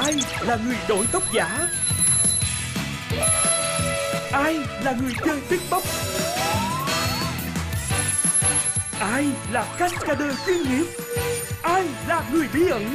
Ai là người đổi tóc giả? Ai là người chơi beatbox? Ai là cascader chuyên nghiệp? Ai là người bí ẩn?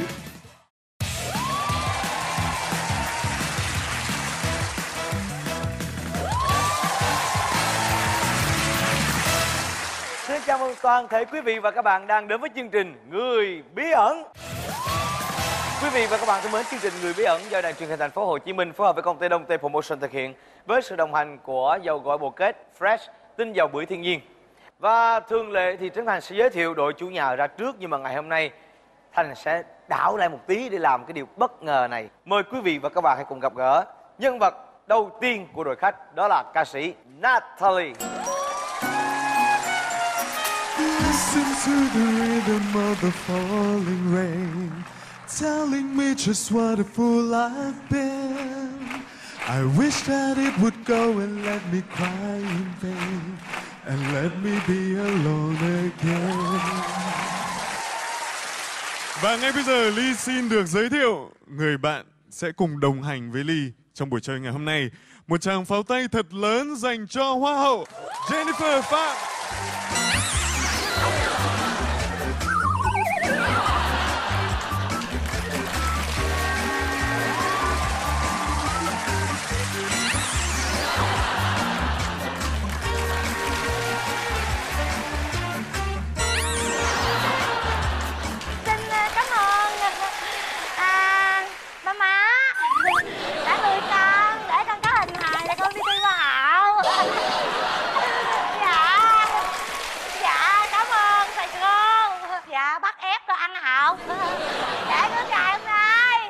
Xin chào mừng toàn thể quý vị và các bạn đang đến với chương trình Người Bí Ẩn. Quý vị và các bạn thân mến, chương trình Người Bí Ẩn do Đài Truyền hình Thành phố Hồ Chí Minh phối hợp với công ty Đông Tây Promotion thực hiện với sự đồng hành của dầu gội bồ kết Fresh, tinh dầu bưởi thiên nhiên. Và thường lệ thì Trấn Thành sẽ giới thiệu đội chủ nhà ra trước, nhưng mà ngày hôm nay Thành sẽ đảo lại một tí để làm cái điều bất ngờ này. Mời quý vị và các bạn hãy cùng gặp gỡ nhân vật đầu tiên của đội khách, đó là ca sĩ Natalie. Listen to the rhythm of the falling rain, telling me just what a fool I've been. I wish that it would go and let me cry in vain, and let me be alone again. Và ngay bây giờ Ly xin được giới thiệu người bạn sẽ cùng đồng hành với Ly trong buổi chơi ngày hôm nay. Một tràng pháo tay thật lớn dành cho Hoa hậu Jennifer Phạm. Dạ cứ ngày hôm nay.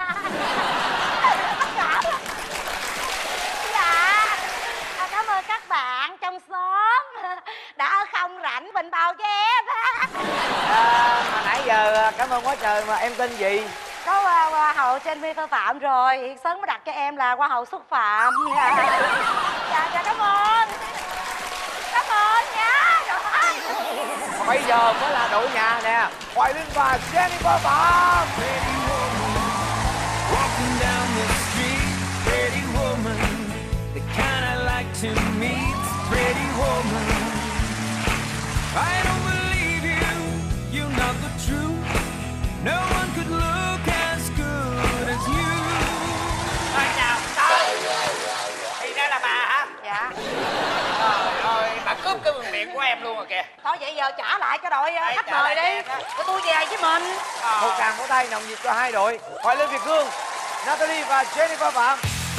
Dạ cảm ơn các bạn trong xóm đã không rảnh bình bầu cho em. Mà nãy giờ cảm ơn quá trời, mà em tên gì? Có Hoa hậu Jennifer Phạm rồi, sớm mới đặt cho em là Hoa hậu Xuất Phạm. Dạ cảm ơn. Cảm ơn nha. Bây giờ mới là đội nhà nè, Hoài Linh và Jennifer Phạm. Walking down the street, pretty woman, the kind I like to meet, pretty woman. I don't believe you, you're not the truth. No one could look as good as you. Chào, thì ra là bà hả? Dạ. Trời ơi, bà cướp cái vườn miệng của em luôn rồi kìa. Thôi vậy giờ trả lại cho đội khách mời đi, của tôi về với mình. Một tràng vỗ tay nồng nhiệt cho hai đội Hoài Linh Việt Hương, Natalie và Jennifer Phạm.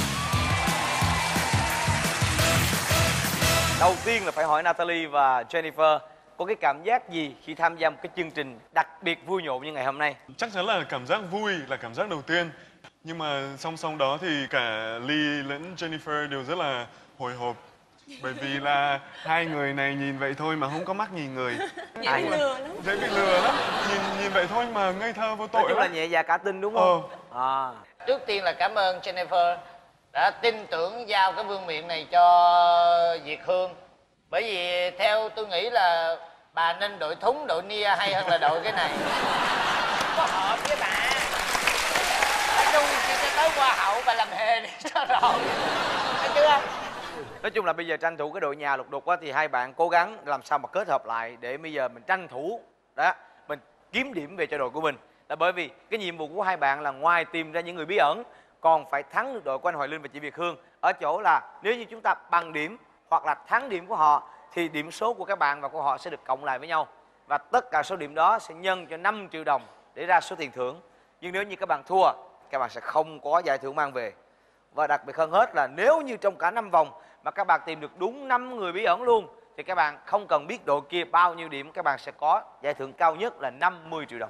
Đầu tiên là phải hỏi Natalie và Jennifer có cái cảm giác gì khi tham gia một cái chương trình đặc biệt vui nhộn như ngày hôm nay? Chắc chắn là cảm giác vui là cảm giác đầu tiên. Nhưng mà song song đó thì cả Ly lẫn Jennifer đều rất là hồi hộp. Bởi vì là hai người này nhìn vậy thôi mà không có mắt nhìn người. Dễ bị lừa lắm. Dễ bị lừa lắm. Nhìn vậy thôi mà ngây thơ vô tội. Nói chung là nhẹ dạ cả tin đúng không? Trước tiên là cảm ơn Jennifer đã tin tưởng giao cái vương miện này cho Việt Hương. Bởi vì theo tôi nghĩ là bà nên đội thúng, đội nia hay hơn là đội cái này. Có hợp với bà. Nói chung chị sẽ tới Hoa hậu và làm hề đi cho rồi. Thấy chưa? Nói chung là bây giờ tranh thủ cái đội nhà lục đục á, thì hai bạn cố gắng làm sao mà kết hợp lại để bây giờ mình tranh thủ đó, mình kiếm điểm về cho đội của mình. Là bởi vì cái nhiệm vụ của hai bạn là ngoài tìm ra những người bí ẩn, còn phải thắng được đội của anh Hoài Linh và chị Việt Hương. Ở chỗ là nếu như chúng ta bằng điểm hoặc là thắng điểm của họ thì điểm số của các bạn và của họ sẽ được cộng lại với nhau, và tất cả số điểm đó sẽ nhân cho 5 triệu đồng để ra số tiền thưởng. Nhưng nếu như các bạn thua, các bạn sẽ không có giải thưởng mang về. Và đặc biệt hơn hết là nếu như trong cả 5 vòng mà các bạn tìm được đúng 5 người bí ẩn luôn thì các bạn không cần biết đội kia bao nhiêu điểm, các bạn sẽ có giải thưởng cao nhất là 50 triệu đồng.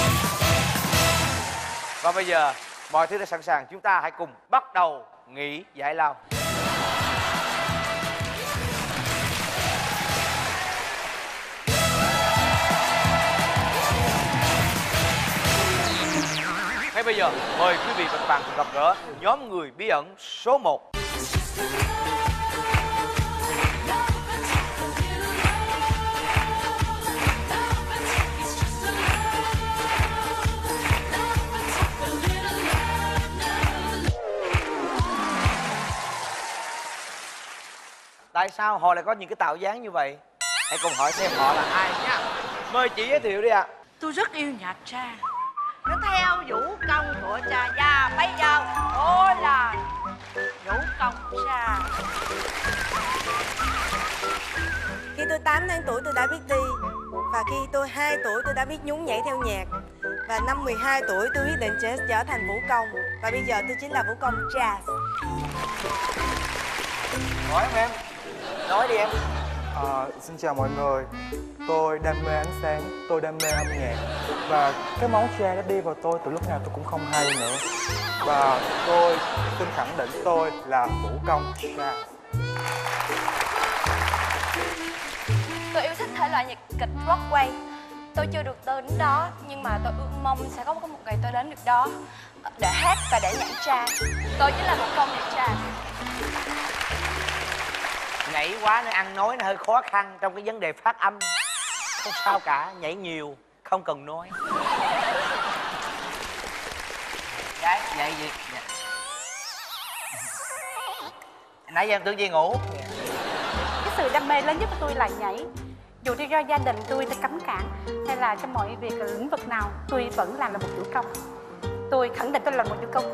Và bây giờ mọi thứ đã sẵn sàng, chúng ta hãy cùng bắt đầu nghỉ giải lao. Ngay bây giờ mời quý vị và các bạn cùng gặp gỡ nhóm người bí ẩn số 1. Tại sao họ lại có những cái tạo dáng như vậy? Hãy cùng hỏi xem họ là ai nha. Mời chị giới thiệu đi ạ. Tôi rất yêu nhạc cha. Nó theo vũ công của cha. Và bây giờ tôi là vũ công cha. Khi tôi 8 tháng tuổi tôi đã biết đi. Và khi tôi 2 tuổi tôi đã biết nhún nhảy theo nhạc. Và năm 12 tuổi tôi quyết định trở thành vũ công. Và bây giờ tôi chính là vũ công jazz. Hỏi em. Nói đi em. Xin chào mọi người. Tôi đam mê ánh sáng, tôi đam mê âm nhạc. Và cái món jazz đã đi vào tôi từ lúc nào tôi cũng không hay nữa. Và tôi xin khẳng định tôi là vũ công jazz. Tôi yêu thích thể loại nhạc kịch Broadway. Tôi chưa được tới đến đó, nhưng mà tôi ước mong sẽ có một ngày tôi đến được đó để hát và để nhảy jazz. Tôi chính là vũ công nhảy jazz. Nhảy quá nó ăn nói nó hơi khó khăn trong cái vấn đề phát âm. Không sao cả, nhảy nhiều, không cần nói. Gái, dậy gì? Nãy giờ em tưởng gì ngủ. Cái sự đam mê lớn nhất của tôi là nhảy. Dù cho do gia đình tôi đã cấm cản hay là trong mọi việc lĩnh vực nào, tôi vẫn làm là một vũ công. Tôi khẳng định tôi là một vũ công.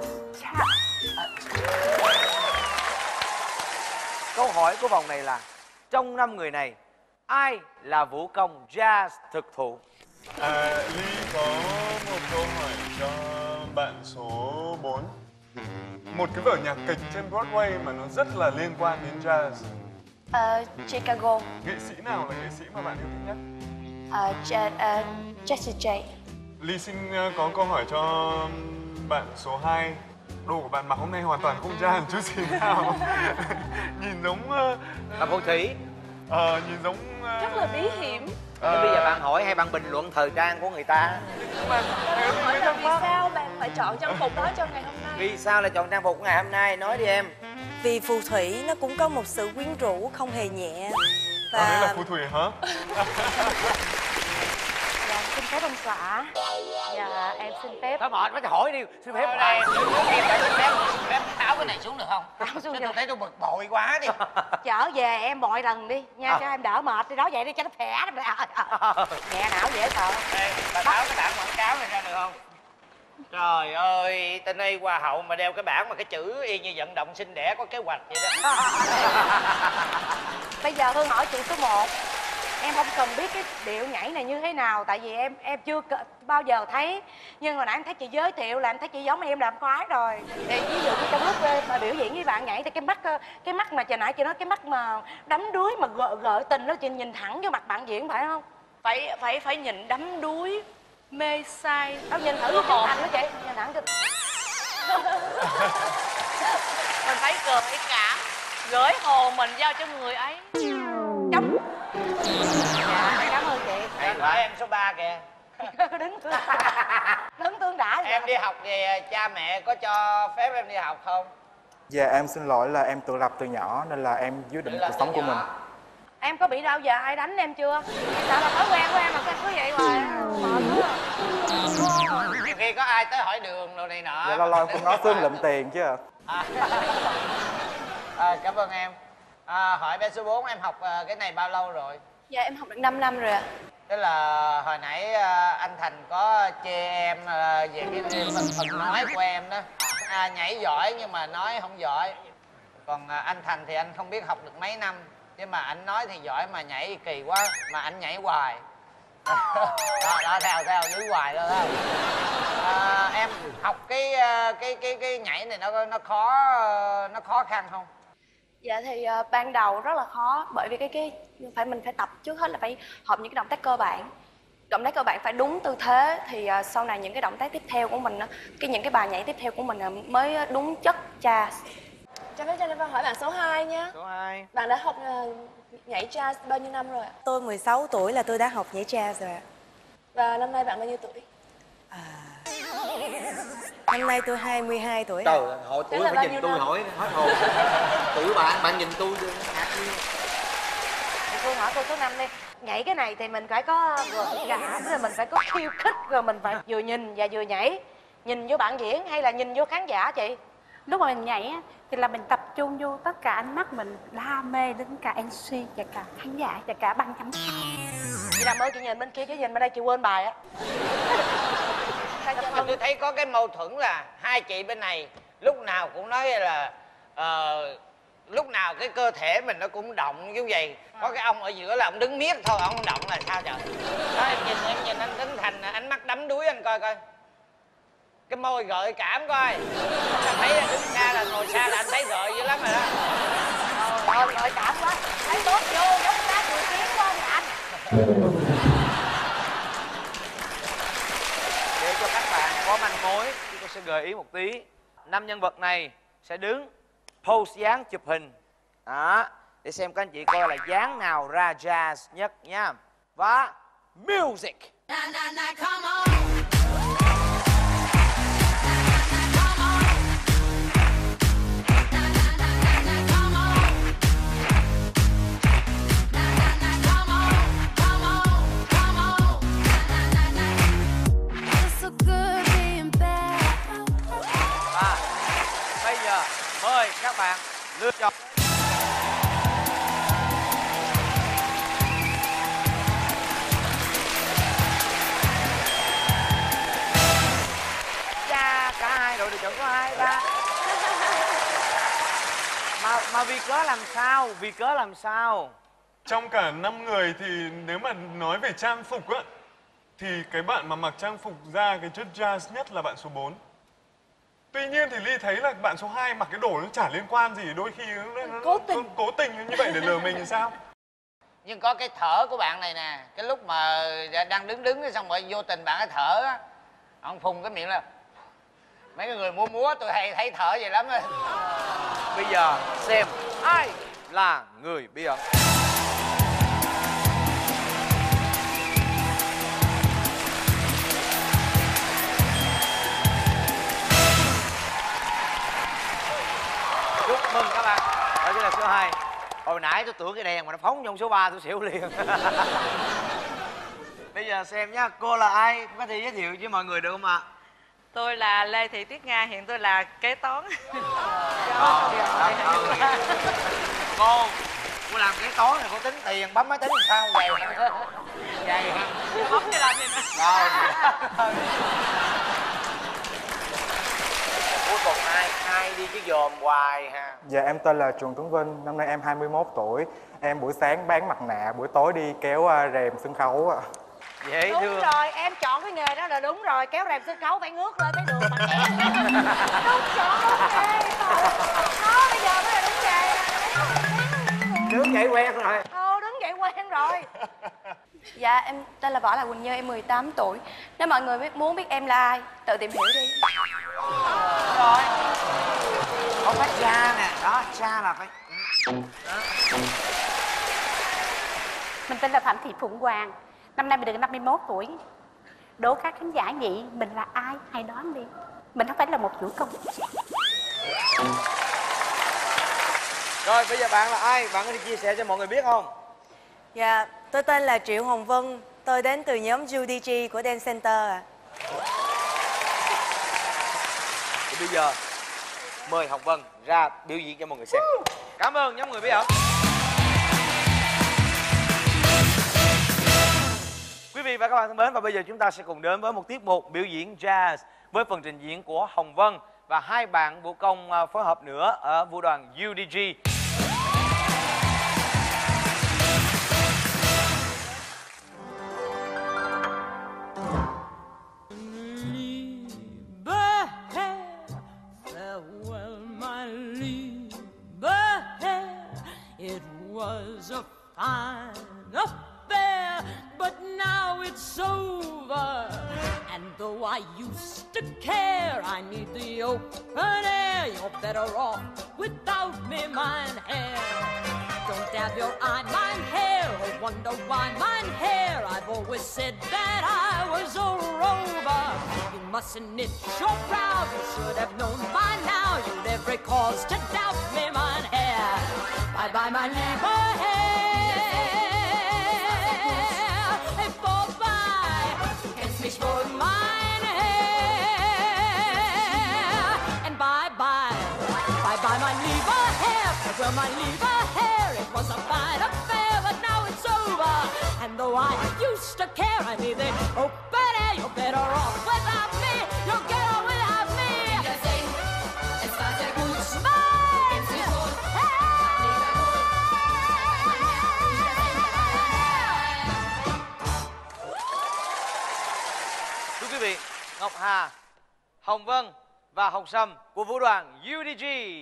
Câu hỏi của vòng này là trong 5 người này, ai là vũ công jazz thực thụ? Ly có một câu hỏi cho bạn số 4. Một cái vở nhạc kịch trên Broadway mà nó rất là liên quan đến jazz. Chicago. Nghệ sĩ nào là nghệ sĩ mà bạn yêu thích nhất? Jessie J. Ly xin có câu hỏi cho bạn số 2. Đồ của bạn mặc hôm nay hoàn toàn không jazz chút gì nào. Nhìn giống... Là phù thủy. Nhìn giống... Rất là bí hiểm. Thế bây giờ bạn hỏi hay bạn bình luận thời trang của người ta? Mà Hỏi là vì sao bạn phải chọn trang phục đó cho ngày hôm nay? Vì sao lại chọn trang phục của ngày hôm nay? Nói đi em. Vì phù thủy nó cũng có một sự quyến rũ không hề nhẹ. Đấy là phù thủy hả? Dạ, xin phép ông xã. Dạ, em xin phép. Thôi mệt quá thì hỏi đi. Xin phép Ở đây em đã xin phép tháo cái này xuống được không? Tháo xuống Chứ được. tôi thấy tôi bực bội quá đi. Trở về em mọi lần đi nha, cho em đỡ mệt đi đó vậy đi cho nó khỏe. Nhẹ não dễ sợ. Ê, bà tháo cái bảng quảng cáo này ra được không? Trời ơi, tên đây hoa hậu mà đeo cái bảng mà cái chữ y như vận động sinh đẻ có kế hoạch vậy đó. Bây giờ Hương hỏi chị số 1. Em không cần biết cái điệu nhảy này như thế nào. Tại vì em chưa bao giờ thấy. Nhưng hồi nãy em thấy chị giới thiệu là em thấy chị giống em làm khoái rồi. Thì ví dụ như trong lúc mà biểu diễn với bạn nhảy thì cái mắt mà hồi nãy chị nói cái mắt mà đắm đuối mà gợi tình đó, chị nhìn thẳng vô mặt bạn diễn phải không? Phải nhìn đắm đuối, mê say. Đâu nhìn thử chân thành đó chị. Nhìn thẳng cho... Mình phải gợi cảm, gửi hồn mình giao cho người ấy. Chấm. Dạ, cảm ơn chị. Em hỏi em số 3 kìa. Đứng tương đã. Em đi học về cha mẹ có cho phép em đi học không? Dạ em xin lỗi là em tự lập từ nhỏ nên là em quyết định cuộc sống của mình. Em có bị đau giờ ai đánh em chưa? Em sợ là thói quen của em mà sao cứ vậy hoài. Mệt quá. Nhiều khi có ai tới hỏi đường đồ này nọ. Dạ lâu lâu cũng nói xương lụm tiền chứ ạ. Cảm ơn em. Hỏi bé số 4 em học cái này bao lâu rồi? Dạ em học được 5 năm rồi ạ. Tức là hồi nãy anh Thành có chê em về cái phần nói của em đó. Nhảy giỏi nhưng mà nói không giỏi. Còn anh Thành thì anh không biết học được mấy năm. Nhưng mà anh nói thì giỏi mà nhảy kỳ quá. Mà anh nhảy hoài. Đó theo đứng hoài đó thấy không? Em học cái nhảy này nó khó khăn không? Dạ thì ban đầu rất là khó, bởi vì mình phải tập trước hết là phải học những cái động tác cơ bản. Động tác cơ bản phải đúng tư thế thì sau này những cái động tác tiếp theo của mình, những cái bài nhảy tiếp theo của mình mới đúng chất jazz. Cho phép Jennifer hỏi bạn số 2 nhé. Số 2. Bạn đã học nhảy jazz bao nhiêu năm rồi ạ? Tôi 16 tuổi là tôi đã học nhảy jazz rồi ạ. Và năm nay bạn bao nhiêu tuổi? Năm nay tôi 22 tuổi. Trời ơi, hỏi tuổi phải nhìn tôi hỏi hết hồn. Tuổi bạn nhìn tôi ngạc nhiên. Tôi hỏi cô số 5 đi. Nhảy cái này thì mình phải có gợi cảm, rồi mình phải có khiêu khích, rồi mình phải vừa nhìn và vừa nhảy. Nhìn vô bạn diễn hay là nhìn vô khán giả chị? lúc mà mình nhảy á, thì là mình tập trung vô tất cả ánh mắt mình đam mê đến cả MC và cả khán giả và cả ban giám khảo. Chị Đàm ơi, chị nhìn bên kia chứ nhìn bên đây chị quên bài á. Tôi thấy có cái mâu thuẫn là hai chị bên này lúc nào cũng nói là lúc nào cái cơ thể mình nó cũng động như vậy. Có cái ông ở giữa là ông đứng miết thôi, ông không động là sao trời. Đó, em nhìn anh Tấn Thành ánh mắt đắm đuối, anh coi coi cái môi gợi cảm coi. Anh thấy là đứng xa là ngồi xa là anh thấy gợi dữ lắm rồi đó. Trời ơi, gợi cảm quá. Thấy tốt vô giống ra người kiến của ông anh. Để cho các bạn có manh mối, chúng tôi sẽ gợi ý một tí. 5 nhân vật này sẽ đứng pose dáng chụp hình đó, để xem các anh chị coi là dáng nào ra jazz nhất nha. Và music. Bây giờ mời các bạn lựa chọn. Cha, cả hai đội đều chọn có 2, 3. Mà vì cớ làm sao? Vì cớ làm sao? Trong cả 5 người thì nếu mà nói về trang phục á, thì cái bạn mà mặc trang phục ra cái chất jazz nhất là bạn số 4. Tuy nhiên thì Ly thấy là bạn số 2 mặc cái đồ nó chả liên quan gì, đôi khi nó cố tình như vậy để lừa mình thì sao? Nhưng có cái thở của bạn này nè, cái lúc mà đang đứng xong rồi vô tình bạn ấy thở á, ông phùng cái miệng là mấy cái người múa tôi hay thấy thở vậy lắm. Bây giờ xem ai là người bí ẩn. Chúc mừng các bạn. Đó chính là số 2. Hồi nãy tôi tưởng cái đèn mà nó phóng trong số 3 tôi xỉu liền. Bây giờ xem nhá, cô là ai? Có thể giới thiệu với mọi người được không ạ? Tôi là Lê Thị Tuyết Nga, hiện tôi là kế toán. Cô làm kế toán này cô tính tiền, bấm máy tính làm sao vậy? Vậy hả? Bấm thì làm gì nữa? Rồi. Cuối cùng ai đi chứ dòm hoài ha. Dạ em tên là Trường Tuấn Vinh, năm nay em 21 tuổi. Em buổi sáng bán mặt nạ, buổi tối đi kéo rèm sân khấu ạ. Dễ đúng thương. Rồi, em chọn cái nghề đó là đúng rồi. Kéo rèm sân khấu phải ngước lên cái đường mặt em. Đúng, chọn đúng nghề. Đó, bây giờ mới là đúng nghề. Đứng vậy quen rồi. Đứng vậy quen rồi. Dạ em tên là Võ Lạc Quỳnh Như, em 18 tuổi. Nếu mọi người muốn biết em là ai, tự tìm hiểu đi. Rồi. Không phải cha nè, đó, cha là phải. Mình tên là Phạm Thị Phụng Hoàng, năm nay mình được 51 tuổi. Đố các khán giả vậy mình là ai, hãy đoán đi. Mình không phải là một vũ công. Rồi bây giờ bạn là ai? Bạn có thể chia sẻ cho mọi người biết không? Dạ, tôi tên là Triệu Hồng Vân. Tôi đến từ nhóm UDG của Dance Center ạ. Thì bây giờ mời Hồng Vân ra biểu diễn cho mọi người xem. Cảm ơn nhóm người bí ẩn. Quý vị và các bạn thân mến, và bây giờ chúng ta sẽ cùng đến với một tiết mục biểu diễn jazz với phần trình diễn của Hồng Vân và hai bạn vũ công phối hợp nữa ở vũ đoàn UDG. It was a fine affair, but now it's over. And though I used to care, I need the open air. You're better off without me, mine hair. Don't dab your eye, mine hair, or wonder why mine hair. I've always said that I was a rover. You mustn't knit your brow, you should have known by now. You'd every cause to doubt me, mine hair. Bye bye, my lieber Herr. Hey, vorbei, du kennst mich wohl, mein Herr. And bye bye, my liver hair. It was a fine affair, but now it's over. And though I used to care, I need it open air. You're better off without me. You'll get on without me. Thưa quý vị, Ngọc Hà, Hồng Vân và Hồng Sâm của vũ đoàn UDG.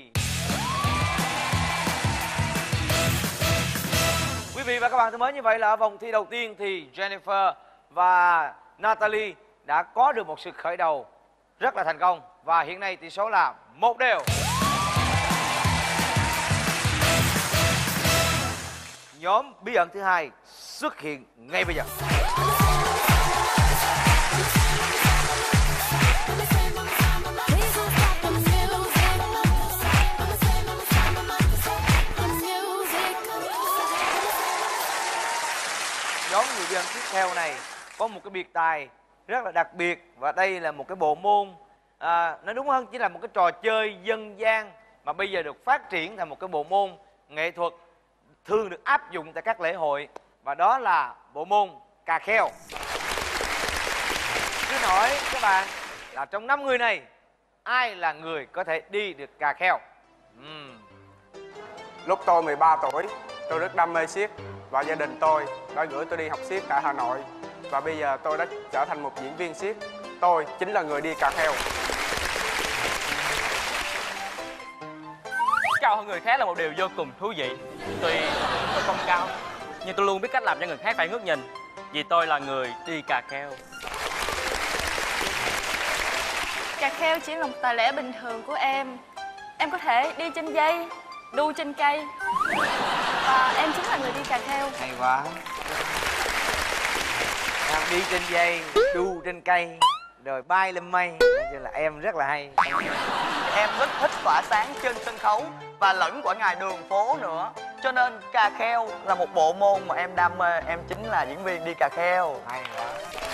Quý vị và các bạn thân mến, như vậy là ở vòng thi đầu tiên thì Jennifer và Natalie đã có được một sự khởi đầu rất là thành công. Và hiện nay tỷ số là 1-1. Nhóm bí ẩn thứ hai xuất hiện ngay bây giờ. Nhóm người bí ẩn tiếp theo này có một cái biệt tài rất là đặc biệt, và đây là một cái bộ môn nói đúng hơn chỉ là một cái trò chơi dân gian mà bây giờ được phát triển thành một cái bộ môn nghệ thuật thường được áp dụng tại các lễ hội, và đó là bộ môn cà kheo. Cứ hỏi các bạn là trong 5 người này ai là người có thể đi được cà kheo? Lúc tôi 13 tuổi, tôi rất đam mê xiếc và gia đình tôi đã gửi tôi đi học xiếc tại Hà Nội. Và bây giờ tôi đã trở thành một diễn viên xiếc. Tôi chính là người đi cà kheo. Cao hơn người khác là một điều vô cùng thú vị. Tuy tôi không cao, nhưng tôi luôn biết cách làm cho người khác phải ngước nhìn, vì tôi là người đi cà kheo. Cà kheo chỉ là một tài lẻ bình thường của em. Em có thể đi trên dây, đu trên cây, và em chính là người đi cà kheo. Hay quá. Em đi trên dây, đu trên cây, rồi bay lên mây, cho là em rất là hay. Em rất thích tỏa sáng trên sân khấu và lẫn qua ngoài đường phố nữa, cho nên cà kheo là một bộ môn mà em đam mê. Em chính là diễn viên đi cà kheo. Hay quá.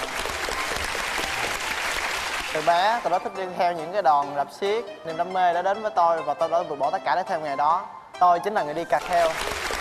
Từ bé tôi đã thích đi theo những cái đoàn rạp xiếc, niềm đam mê đã đến với tôi và tôi đã từ bỏ tất cả để theo nghề đó. Tôi chính là người đi cà kheo.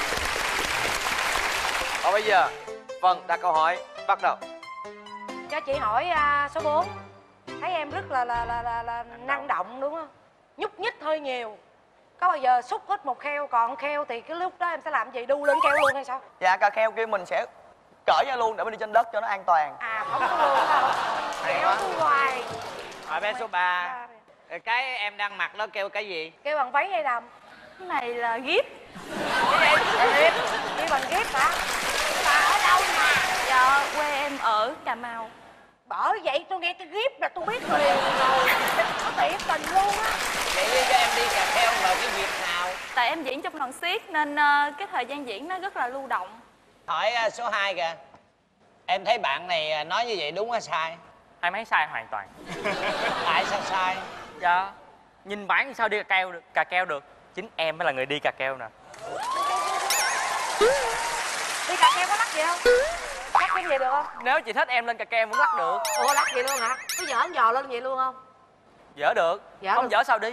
Và bây giờ Vân đặt câu hỏi, bắt đầu. Cho chị hỏi số 4. Thấy em rất là năng động đúng không? Nhúc nhích hơi nhiều. Có bao giờ xúc hết một kheo, còn kheo thì cái lúc đó em sẽ làm gì? Đu lên kheo luôn hay sao? Dạ, cà kheo kia mình sẽ cởi ra luôn để mình đi trên đất cho nó an toàn. À, không có luôn đâu. Kéo hoài. Hỏi bé số 3. Cái em đang mặc đó kêu cái gì? Kêu bằng váy hay đầm? Cái này là ghép. Cái gì? Đi bằng ghép hả? Bà ở đâu mà? Dạ, quê em ở Cà Mau. Bởi vậy tôi nghe cái ghép là tôi biết liền rồi. Có thiệt tình luôn á. Vậy đi cho em đi cà kheo vào cái dịp nào? Tại em diễn trong đoàn xiếc nên cái thời gian diễn nó rất là lưu động. Hỏi số 2 kìa. Em thấy bạn này nói như vậy đúng hay sai? Em thấy sai hoàn toàn. Tại sao sai? Dạ, nhìn bản sao đi cà keo được. Chính em mới là người đi cà keo nè. Đi cà keo có lắc gì không? Lắc cái gì được không? Nếu chị thích em lên cà keo em vẫn lắc được. Ủa, lắc gì luôn hả? Có giỡn dò lên vậy luôn không? Dở được. Dở không được. dở sao đi.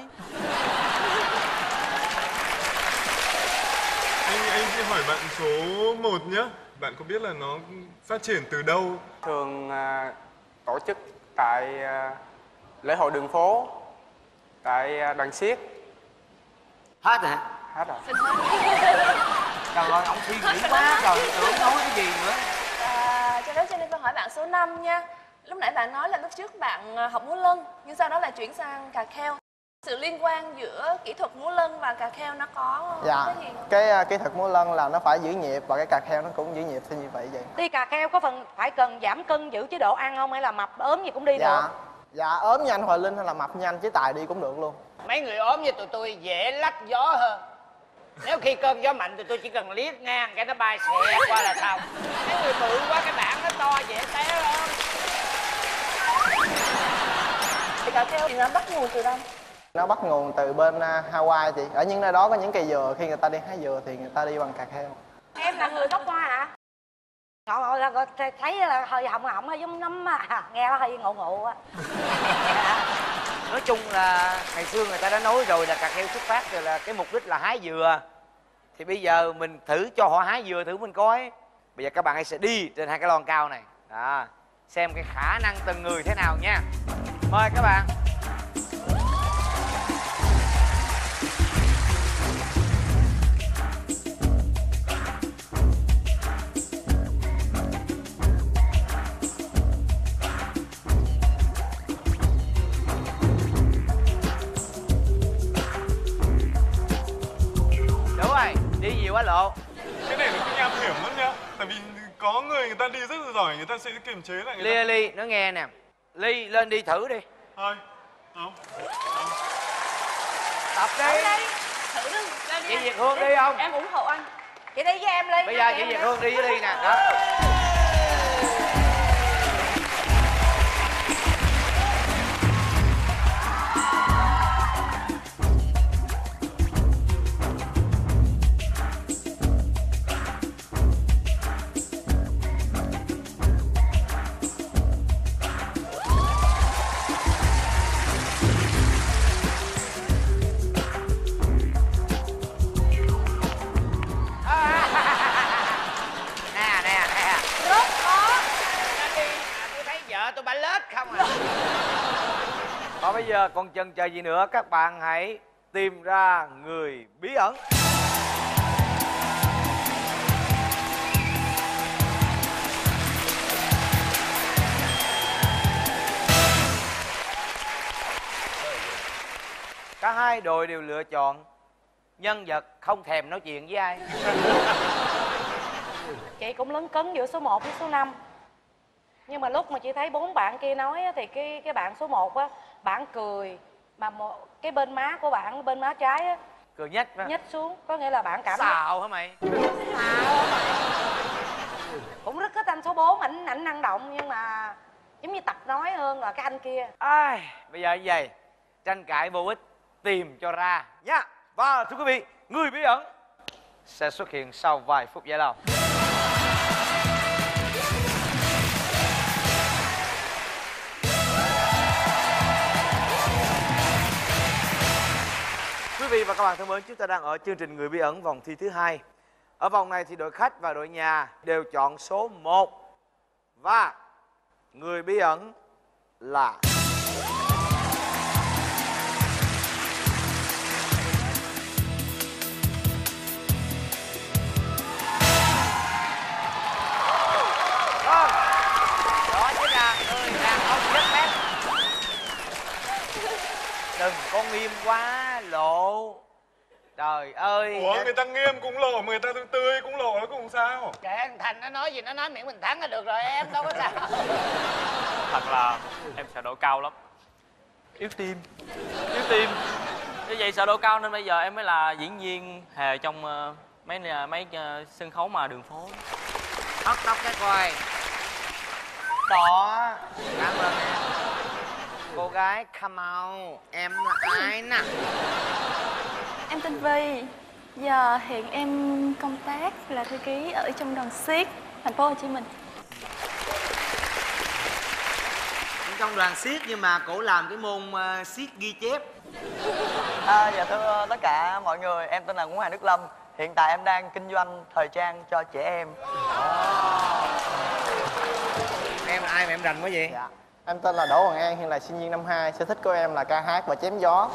Anh sẽ hỏi bạn số 1 nhé. Bạn có biết là nó phát triển từ đâu? Thường tổ chức tại lễ hội đường phố, tại đoàn xiếc. Hết hả? Hết rồi. Trời ơi, ông suy nghĩ quá trời, tưởng nói cái gì nữa. Cho phép Jennifer hỏi bạn số 5 nha. Lúc nãy bạn nói là lúc trước bạn học múa lân, nhưng sau đó là chuyển sang cà kheo. Sự liên quan giữa kỹ thuật múa lân và cà kheo nó có Dạ, cái gì không? cái kỹ thuật múa lân là nó phải giữ nhịp, và cái cà kheo nó cũng giữ nhịp theo như vậy. Đi cà kheo có phần phải cần giảm cân giữ chế độ ăn không, hay là mập ốm gì cũng đi Dạ, được? dạ ốm như anh Hoài Linh hay là mập như anh Chế Tài đi cũng được luôn. Mấy người ốm như tụi tôi dễ lách gió hơn. Nếu khi cơn gió mạnh tụi tôi chỉ cần liếc ngang cái nó bay xẹt qua là xong. Mấy người bự quá cái bảng nó to dễ té hơn. Thì cà kheo thì nó bắt nguồn từ đâu? Nó bắt nguồn từ bên Hawaii chị. Ở những nơi đó có những cây dừa, khi người ta đi hái dừa thì người ta đi bằng cà kheo. Em là người gốc Hoa hả? Ngộ là thấy là hơi họng hơi giống nấm mà nghe nó hơi ngộ ngộ á. Nói chung là ngày xưa người ta đã nói rồi là cà kheo xuất phát rồi là cái mục đích là hái dừa, Thì bây giờ mình thử cho họ hái dừa thử mình coi. Bây giờ các bạn hãy sẽ đi trên hai cái lon cao này đó, xem cái khả năng từng người thế nào nha. Mời các bạn. Đúng rồi, đi nhiều quá lộ. Cái này nó cũng nham hiểm lắm nhá. Tại vì có người ta đi rất là giỏi, người ta sẽ kiềm chế lại người ta. Ly, nó nghe nè. Ly, lên đi thử đi. Thôi, không. Tập đi. Thử đi. Chị Việt Hương đi không? Em ủng hộ anh. Chị đi với em Ly. Bây giờ chị Việt Hương đi với Ly nè. Đó. Rất khó. Tôi thấy vợ tôi bả lết không à. Và bây giờ còn chần chờ gì nữa, các bạn hãy tìm ra người bí ẩn. Cả hai đội đều lựa chọn nhân vật không thèm nói chuyện với ai. Chị cũng lấn cấn giữa số 1 với số 5. Nhưng mà lúc mà chị thấy 4 bạn kia nói á, thì cái bạn số 1 á, bạn cười mà cái bên má của bạn, bên má trái á, cười nhếch phải không? nhếch xuống, có nghĩa là bạn cảm Xạo hả mày? Xạo hả mày? Cũng rất thích anh số 4, ảnh năng động nhưng mà giống như tập nói hơn là cái anh kia. Ai, bây giờ như vậy, tranh cãi vô ích, tìm cho ra nhá. Và thưa quý vị, người bí ẩn sẽ xuất hiện sau vài phút giải lao. Quý vị và các bạn thân mến, chúng ta đang ở chương trình Người Bí Ẩn vòng thi thứ 2. Ở vòng này thì đội khách và đội nhà đều chọn số 1. Và người bí ẩn là đó chính là người đàn ông rất phép. Đừng có nghiêm quá lộ. Trời ơi. Ủa, người ta nghiêm cũng lộ, người ta tươi cũng lộ, nó cũng sao? Kệ anh Thành nó nói gì nó nói, miễn mình thắng là được rồi, em đâu có sao. Thật là em sợ độ cao lắm. Yếu tim. Như vậy sợ độ cao nên bây giờ em mới là diễn viên hề trong mấy sân khấu mà đường phố. Hất tóc cái coi. Đó. Cảm ơn em. Cô gái come on. Em là ai nè? Em tên Vi. Giờ hiện em công tác là thư ký ở trong đoàn xiếc thành phố Hồ Chí Minh. Trong đoàn xiếc nhưng mà cổ làm cái môn xiếc ghi chép. Dạ thưa tất cả mọi người, em tên là Nguyễn Hoàng Đức Lâm. Hiện tại em đang kinh doanh thời trang cho trẻ em. Em là ai mà em rành quá vậy? Dạ. Em tên là Đỗ Hoàng An, hiện là sinh viên năm 2. Sở thích của em là ca hát và chém gió.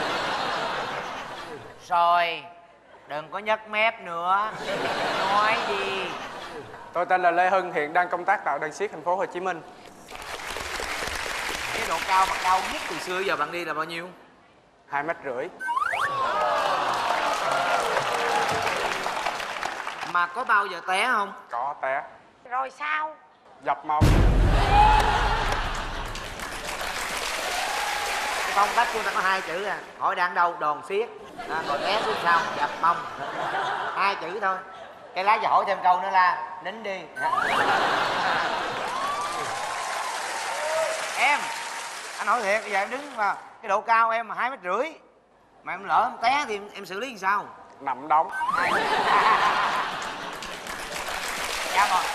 Rồi, đừng có nhấc mép nữa. Nói gì? Tôi tên là Lê Hưng, hiện đang công tác tại đoàn xiếc thành phố Hồ Chí Minh. Cái độ cao mà cao nhất từ xưa giờ bạn đi là bao nhiêu? 2,5 mét. Mà có bao giờ té không? Có té. Rồi sao? Dập mông. Cái phong cách của ta có 2 chữ à. Hỏi đang đâu? Đòn xiếc. Rồi té xuống sau, dập mông. 2 chữ thôi. Cái lát giờ hỏi thêm câu nữa là nín đi. Em, anh hỏi thiệt, bây giờ em đứng mà cái độ cao em mà 2,5 mét, mà em lỡ em té thì em xử lý làm sao? Nằm đóng. Dạ rồi.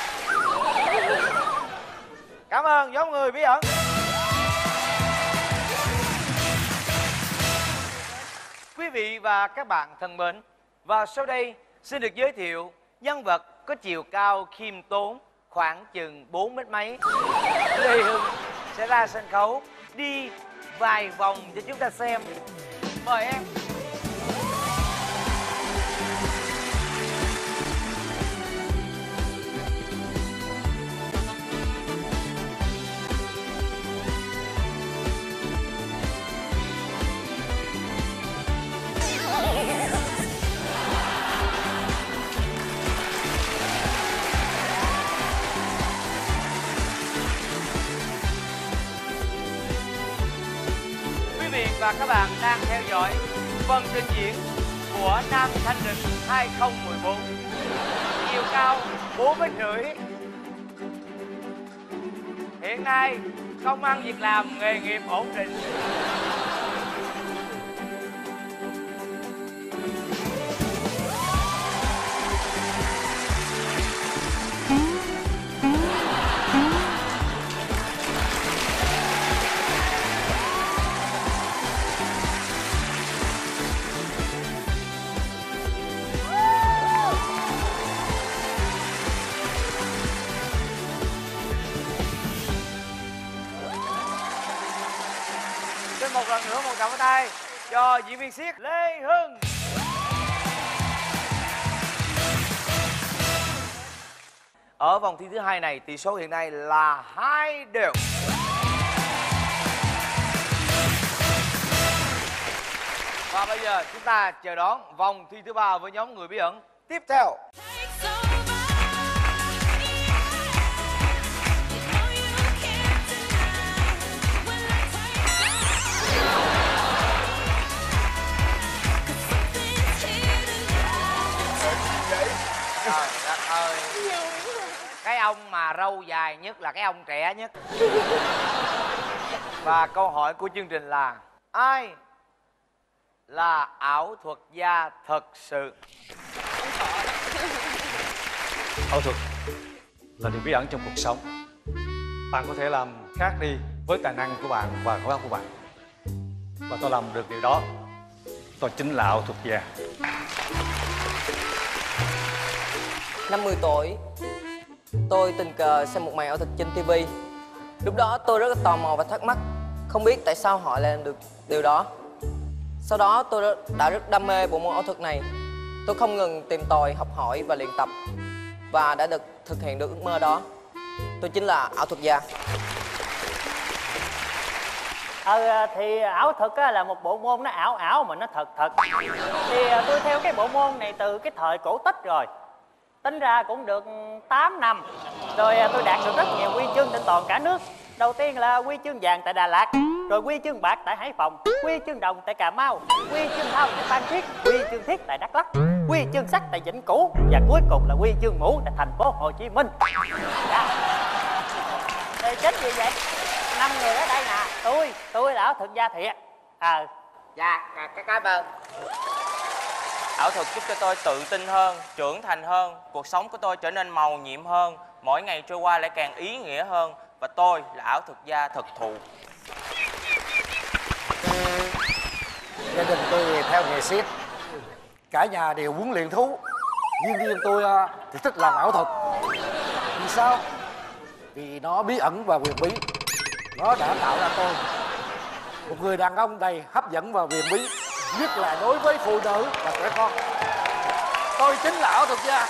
Cảm ơn nhóm người bí ẩn. Quý vị và các bạn thân mến, và sau đây xin được giới thiệu nhân vật có chiều cao khiêm tốn khoảng chừng 4 mét mấy. Lê Hưng sẽ ra sân khấu đi vài vòng cho chúng ta xem. Mời em. Quý vị và các bạn đang theo dõi phần trình diễn của Nam Thanh Định 2014. Chiều cao 4,5 m. Hiện nay công ăn việc làm, nghề nghiệp ổn định. Xin một lần nữa một tràng pháo tay cho diễn viên xiếc Lê Hưng. Ở vòng thi thứ hai này, tỷ số hiện nay là 2-2. Và bây giờ chúng ta chờ đón vòng thi thứ ba với nhóm người bí ẩn tiếp theo. Trời đất ơi, cái ông mà râu dài nhất là cái ông trẻ nhất. Và câu hỏi của chương trình là: ai là ảo thuật gia thật sự? Ảo thuật là điều bí ẩn trong cuộc sống. Bạn có thể làm khác đi với tài năng của bạn và khả năng của bạn. Và tôi làm được điều đó. Tôi chính là ảo thuật gia. Năm 10 tuổi, tôi tình cờ xem một màn ảo thuật trên TV. Lúc đó tôi rất là tò mò và thắc mắc, không biết tại sao họ làm được điều đó. Sau đó tôi đã rất đam mê bộ môn ảo thuật này. Tôi không ngừng tìm tòi, học hỏi và luyện tập, và đã được thực hiện được ước mơ đó. Tôi chính là ảo thuật gia. Thì ảo thuật là một bộ môn nó ảo ảo mà nó thật thật. Thì tôi theo cái bộ môn này từ cái thời cổ tích rồi. Tính ra cũng được 8 năm. Rồi tôi đạt được rất nhiều huy chương trên toàn cả nước. Đầu tiên là huy chương vàng tại Đà Lạt, rồi huy chương bạc tại Hải Phòng, huy chương đồng tại Cà Mau, huy chương thao tại Phan Thiết, huy chương thiết tại Đắk Lắk, huy chương sắt tại Vĩnh Cửu, và cuối cùng là huy chương mũ tại thành phố Hồ Chí Minh. Thì chính vì vậy 5 người ở đây nè, tôi là ảo thuật gia thiệt. Dạ, cảm ơn. Ảo thuật giúp cho tôi tự tin hơn, trưởng thành hơn, cuộc sống của tôi trở nên màu nhiệm hơn, mỗi ngày trôi qua lại càng ý nghĩa hơn, và tôi là ảo thuật gia thực thụ. Gia đình tôi theo nghề xiếc, cả nhà đều huấn luyện thú. Riêng tôi thì thích làm ảo thuật. Vì sao? Vì nó bí ẩn và huyền bí. Nó đã tạo ra tôi một người đàn ông đầy hấp dẫn và huyền bí, nhất là đối với phụ nữ và trẻ con. Tôi chính là ảo thuật gia.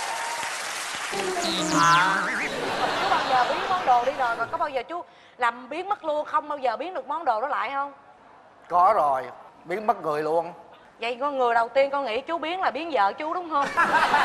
Chú bao giờ biến món đồ đi rồi, mà có bao giờ chú làm biến mất luôn, không bao giờ biến được món đồ đó lại không? Có rồi, biến mất người luôn. Vậy con người đầu tiên con nghĩ chú biến là biến vợ chú đúng không?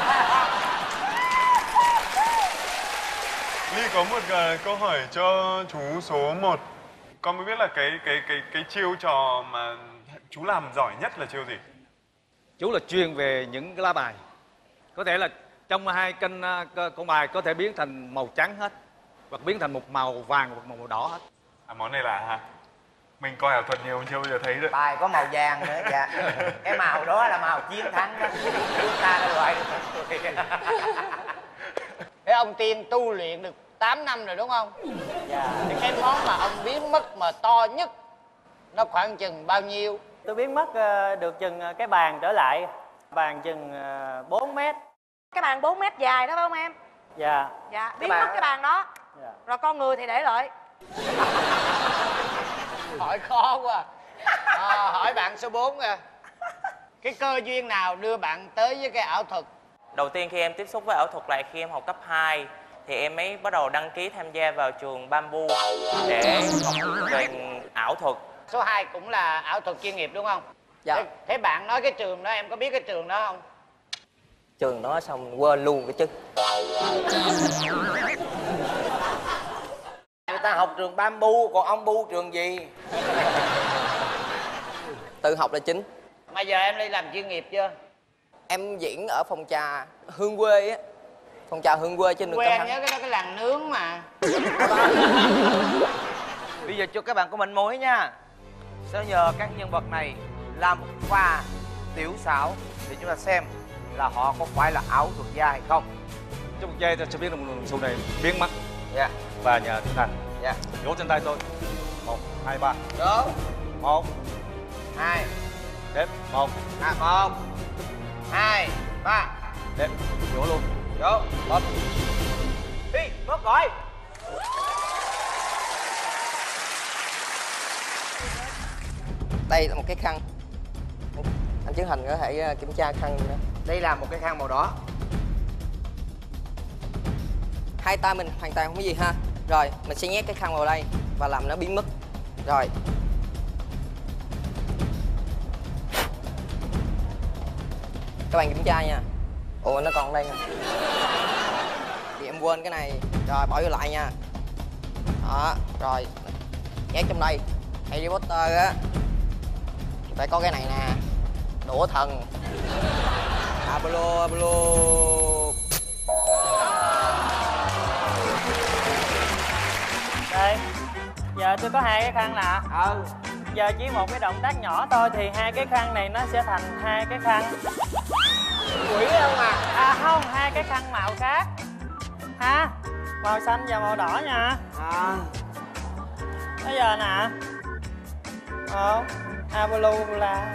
Ly có một câu hỏi cho chú số 1. Con mới biết là cái chiêu trò mà chú làm giỏi nhất là chiêu gì? Chú là chuyên về những cái lá bài. Có thể là trong 2 kênh con bài có thể biến thành màu trắng hết, hoặc biến thành một màu vàng hoặc màu đỏ hết. Món này là hả? Mình coi ảo thuật nhiều chưa bao giờ thấy được. Bài có màu vàng nữa, dạ. Cái màu đó là màu chiến thắng đó. Chúng ta đã loại được một người. Thế ông Tiên tu luyện được 8 năm rồi đúng không? Dạ. Thì cái món mà ông biến mất mà to nhất nó khoảng chừng bao nhiêu? Tôi biến mất được chừng cái bàn trở lại, bàn chừng 4 mét. Cái bàn 4 mét dài đó phải không em? Dạ. Dạ, biến mất cái bàn đó. Dạ. Rồi con người thì để lại. Hỏi khó quá. Hỏi bạn số 4 kìa. Cái cơ duyên nào đưa bạn tới với cái ảo thuật? Đầu tiên khi em tiếp xúc với ảo thuật là khi em học cấp 2 thì em mới bắt đầu đăng ký tham gia vào trường Bamboo để học về ảo thuật. Số 2 cũng là ảo thuật chuyên nghiệp đúng không? Dạ. Thế bạn nói cái trường đó, em có biết cái trường đó không? Trường đó xong quên luôn cái chứ. Người ta học trường Bamboo, còn ông Bu trường gì? Tự học là chính. Mà giờ em đi làm chuyên nghiệp chưa? Em diễn ở phòng trà Hương Quê á. Phòng trà Hương Quê trên đường Quê Cao em Thắng. nhớ cái đó cái làng nướng mà. Bây giờ cho các bạn có manh mối nha. Sẽ nhờ các nhân vật này làm một pha tiểu xảo để chúng ta xem là họ có phải là ảo thuật gia hay không. Trong một giây tôi sẽ biết là một đồng xu này biến mất. Dạ. Và nhờ Thiên Thành. Dạ. Vỗ trên tay tôi. 1, 2, 3. Đó. 1, 2. Đếm. 1. 1, 2, 3. Đếm. Vỗ luôn. Vỗ. 1. Đi, mất gọi. Đây là một cái khăn. Anh Trấn Thành có thể kiểm tra khăn nữa. Đây là một cái khăn màu đỏ. Hai tay mình hoàn toàn không có gì ha. Rồi mình sẽ nhét cái khăn vào đây và làm nó biến mất. Rồi. Các bạn kiểm tra nha. Ủa nó còn ở đây nè. Thì em quên cái này. Rồi bỏ vô lại nha. Đó. Rồi nhét trong đây. Harry Potter á phải có cái này nè. Đũa thần. Apollo. Đây. Giờ tôi có hai cái khăn nè. Giờ chỉ một cái động tác nhỏ thôi thì hai cái khăn này nó sẽ thành hai cái khăn quỷ không à? À không, hai cái khăn màu khác. Ha? Màu xanh và màu đỏ nha. Bây giờ nè. Apollo là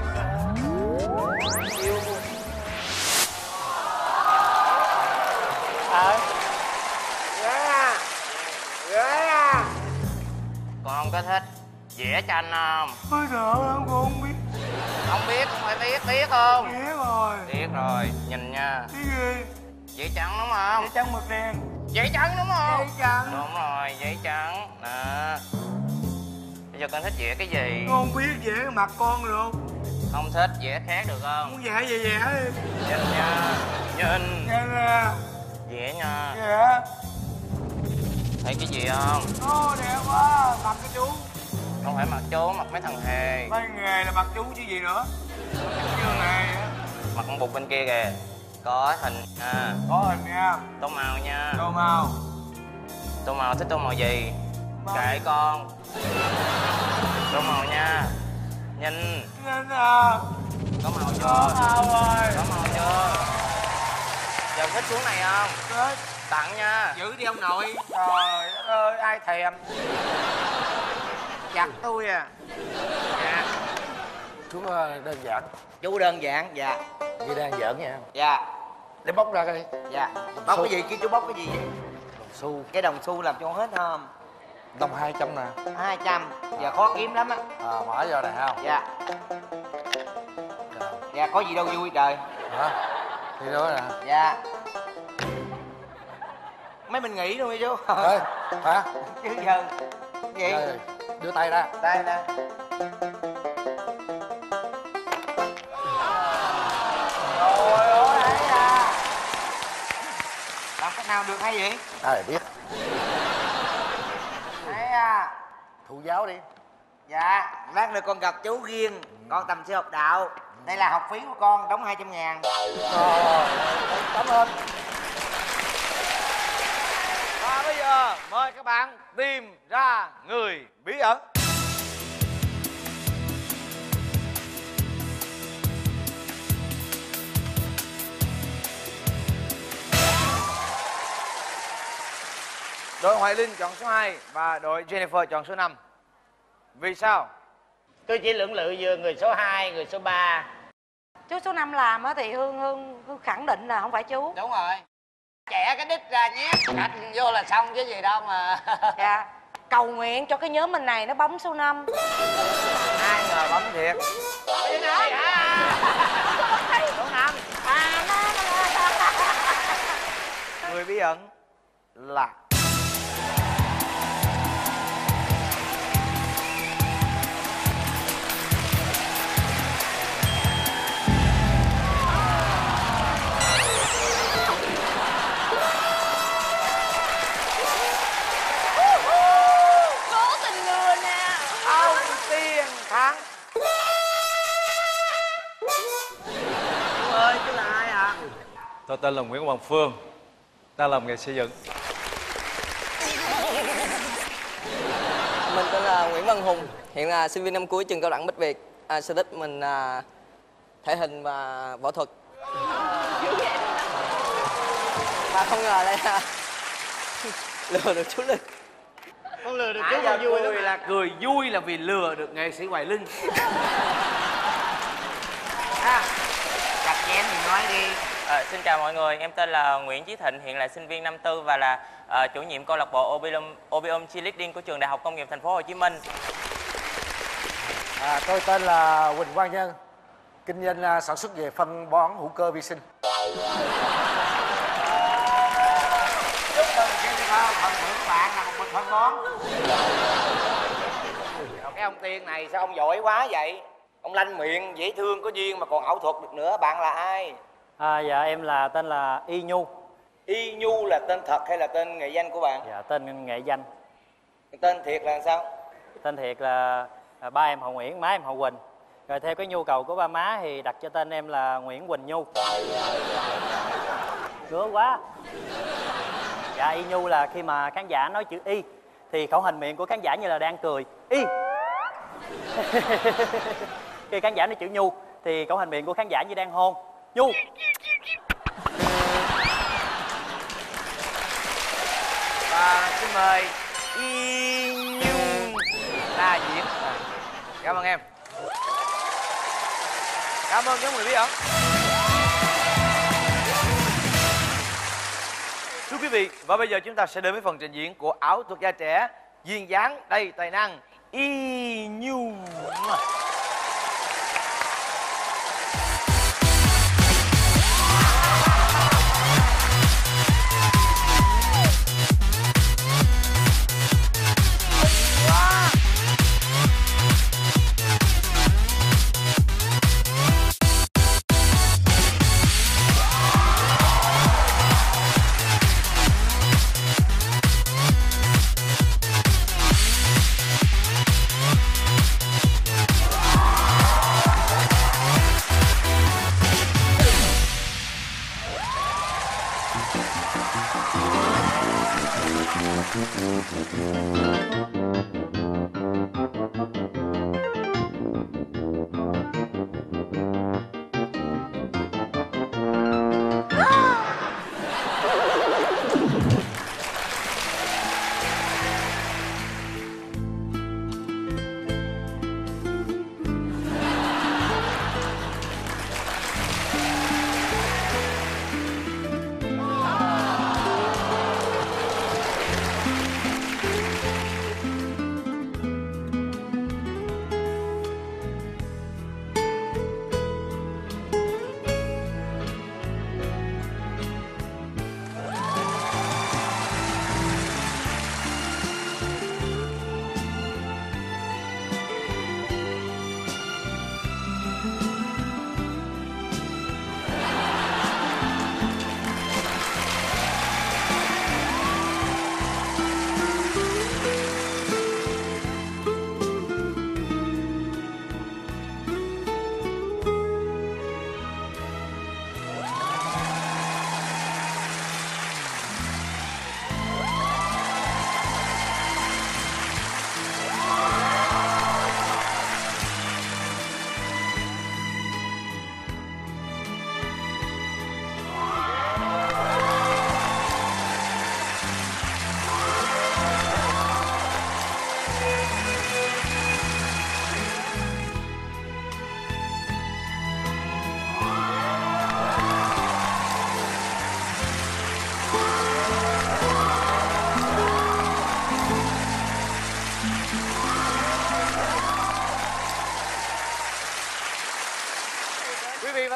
Con có thích vẽ tranh không? Ôi trời ơi, em cũng không biết. Không biết, không phải biết không? Biết rồi. Biết rồi, nhìn nha. Cái gì? Giấy trắng đúng không? Giấy trắng mực đen. Giấy trắng đúng không? Giấy trắng. Đúng rồi, giấy trắng. Đó. Bây giờ con thích vẽ cái gì? Con không biết vẽ cái mặt con được không? Không thích vẽ khác được không? Muốn vẽ gì vẽ đi. Nhìn nha. Nhìn. Vẽ nè. Vẽ nha. Vẽ. Thấy cái gì không? Ô đẹp quá, mặt cái chú. Không phải mặt chú, mặt mấy thằng hề. Mấy nghề là mặt chú chứ gì nữa. Như này á. Mặt con bụt bên kia kìa. Có hình nha. Có hình nha. Tô màu nha. Tô màu. Tô màu thích tô màu gì? Kệ con. Tô màu nha. Nhìn. Nhìn à. Có màu chưa? Có màu rồi. Có màu chưa? Giờ thích cuốn này không? Thích. Tặng nha. Giữ đi ông nội. Trời ơi, ai thèm. Chặt tôi à. Dạ. Chú đơn giản. Chú đơn giản, dạ. Như đang giỡn nha. Dạ. Để bóc ra coi. Dạ. Bóc cái gì kia chú bóc cái gì vậy? Đồng xu. Cái đồng xu làm cho hết không? Đồng 200 nè. 200. Giờ khó kiếm lắm á. Mở vô này không? Dạ. Dạ, có gì đâu vui trời. Hả? Thì đó nè. Dạ. Mấy mình nghỉ luôn đi chú. Ê, hả? Chứ giờ gì? Rồi, đưa tay ra. Đây nè. Trời ơi, hay à. Làm cách nào được hay vậy? Ai biết. Hay à. Thụ giáo đi. Dạ, lát nữa con gặp chú riêng. Con tầm sư học đạo. Đây là học phí của con, đóng 200.000. Rồi, cảm ơn. Và bây giờ mời các bạn tìm ra người bí ẩn. Đội Hoài Linh chọn số 2 và đội Jennifer chọn số 5. Vì sao? Tôi chỉ lưỡng lự vừa người số 2, người số 3. Chú số 5 làm á thì Hương khẳng định là không phải chú. Đúng rồi. Chẻ cái đít ra nhét cạch vô là xong chứ gì đâu mà. Dạ. Cầu nguyện cho cái nhóm mình này nó bấm số 5. Ai ngờ bấm thiệt. Cái gì Số 5. Người bí ẩn là Cố tình ngừa nè. ông Tiên Thắng. Chú ơi, chú là ai ạ? Tôi tên là Nguyễn Hoàng Phương, đang làm nghề xây dựng. Mình tên là Nguyễn Văn Hùng, hiện là sinh viên năm cuối trường cao đẳng Bách Việt. Sở thích mình là thể hình và võ thuật. Và không ngờ đây là lừa được chú Linh. Con lừa được Nãy chú giờ vui cười lắm. là cười vui là vì lừa được nghệ sĩ Hoài Linh. Chặt chém thì nói đi. Xin chào mọi người, em tên là Nguyễn Chí Thịnh, hiện là sinh viên năm tư và là chủ nhiệm câu lạc bộ Obium Cheerleading của trường Đại học Công nghiệp Thành phố Hồ Chí Minh. Tôi tên là Huỳnh Quang Nhân, kinh doanh sản xuất về phân bón hữu cơ vi sinh. Chúc mừng Jennifer, phần thưởng bạn là một bịch phân bón. Cái ông Tiên này sao ông giỏi quá vậy? Ông lanh miệng, dễ thương, có duyên mà còn ảo thuật được nữa. Bạn là ai? Dạ em là tên là Y Nhu. Y Nhu là tên thật hay là tên nghệ danh của bạn? Dạ tên nghệ danh. Tên thiệt là sao? Tên thiệt là ba em họ Nguyễn, má em họ Quỳnh. Rồi theo cái nhu cầu của ba má thì đặt cho tên em là Nguyễn Quỳnh Nhu. Ngứa quá. Dạ Y Nhu là khi mà khán giả nói chữ Y thì khẩu hình miệng của khán giả như là đang cười. Y. Khi khán giả nói chữ Nhu thì khẩu hình miệng của khán giả như đang hôn. Nhu. Và xin mời Y Nhu ra diễn. Cảm ơn em. Cảm ơn nhóm người bí ẩn. Thưa quý vị, và bây giờ chúng ta sẽ đến với phần trình diễn của ảo thuật gia trẻ duyên dáng đầy tài năng Y Nhu.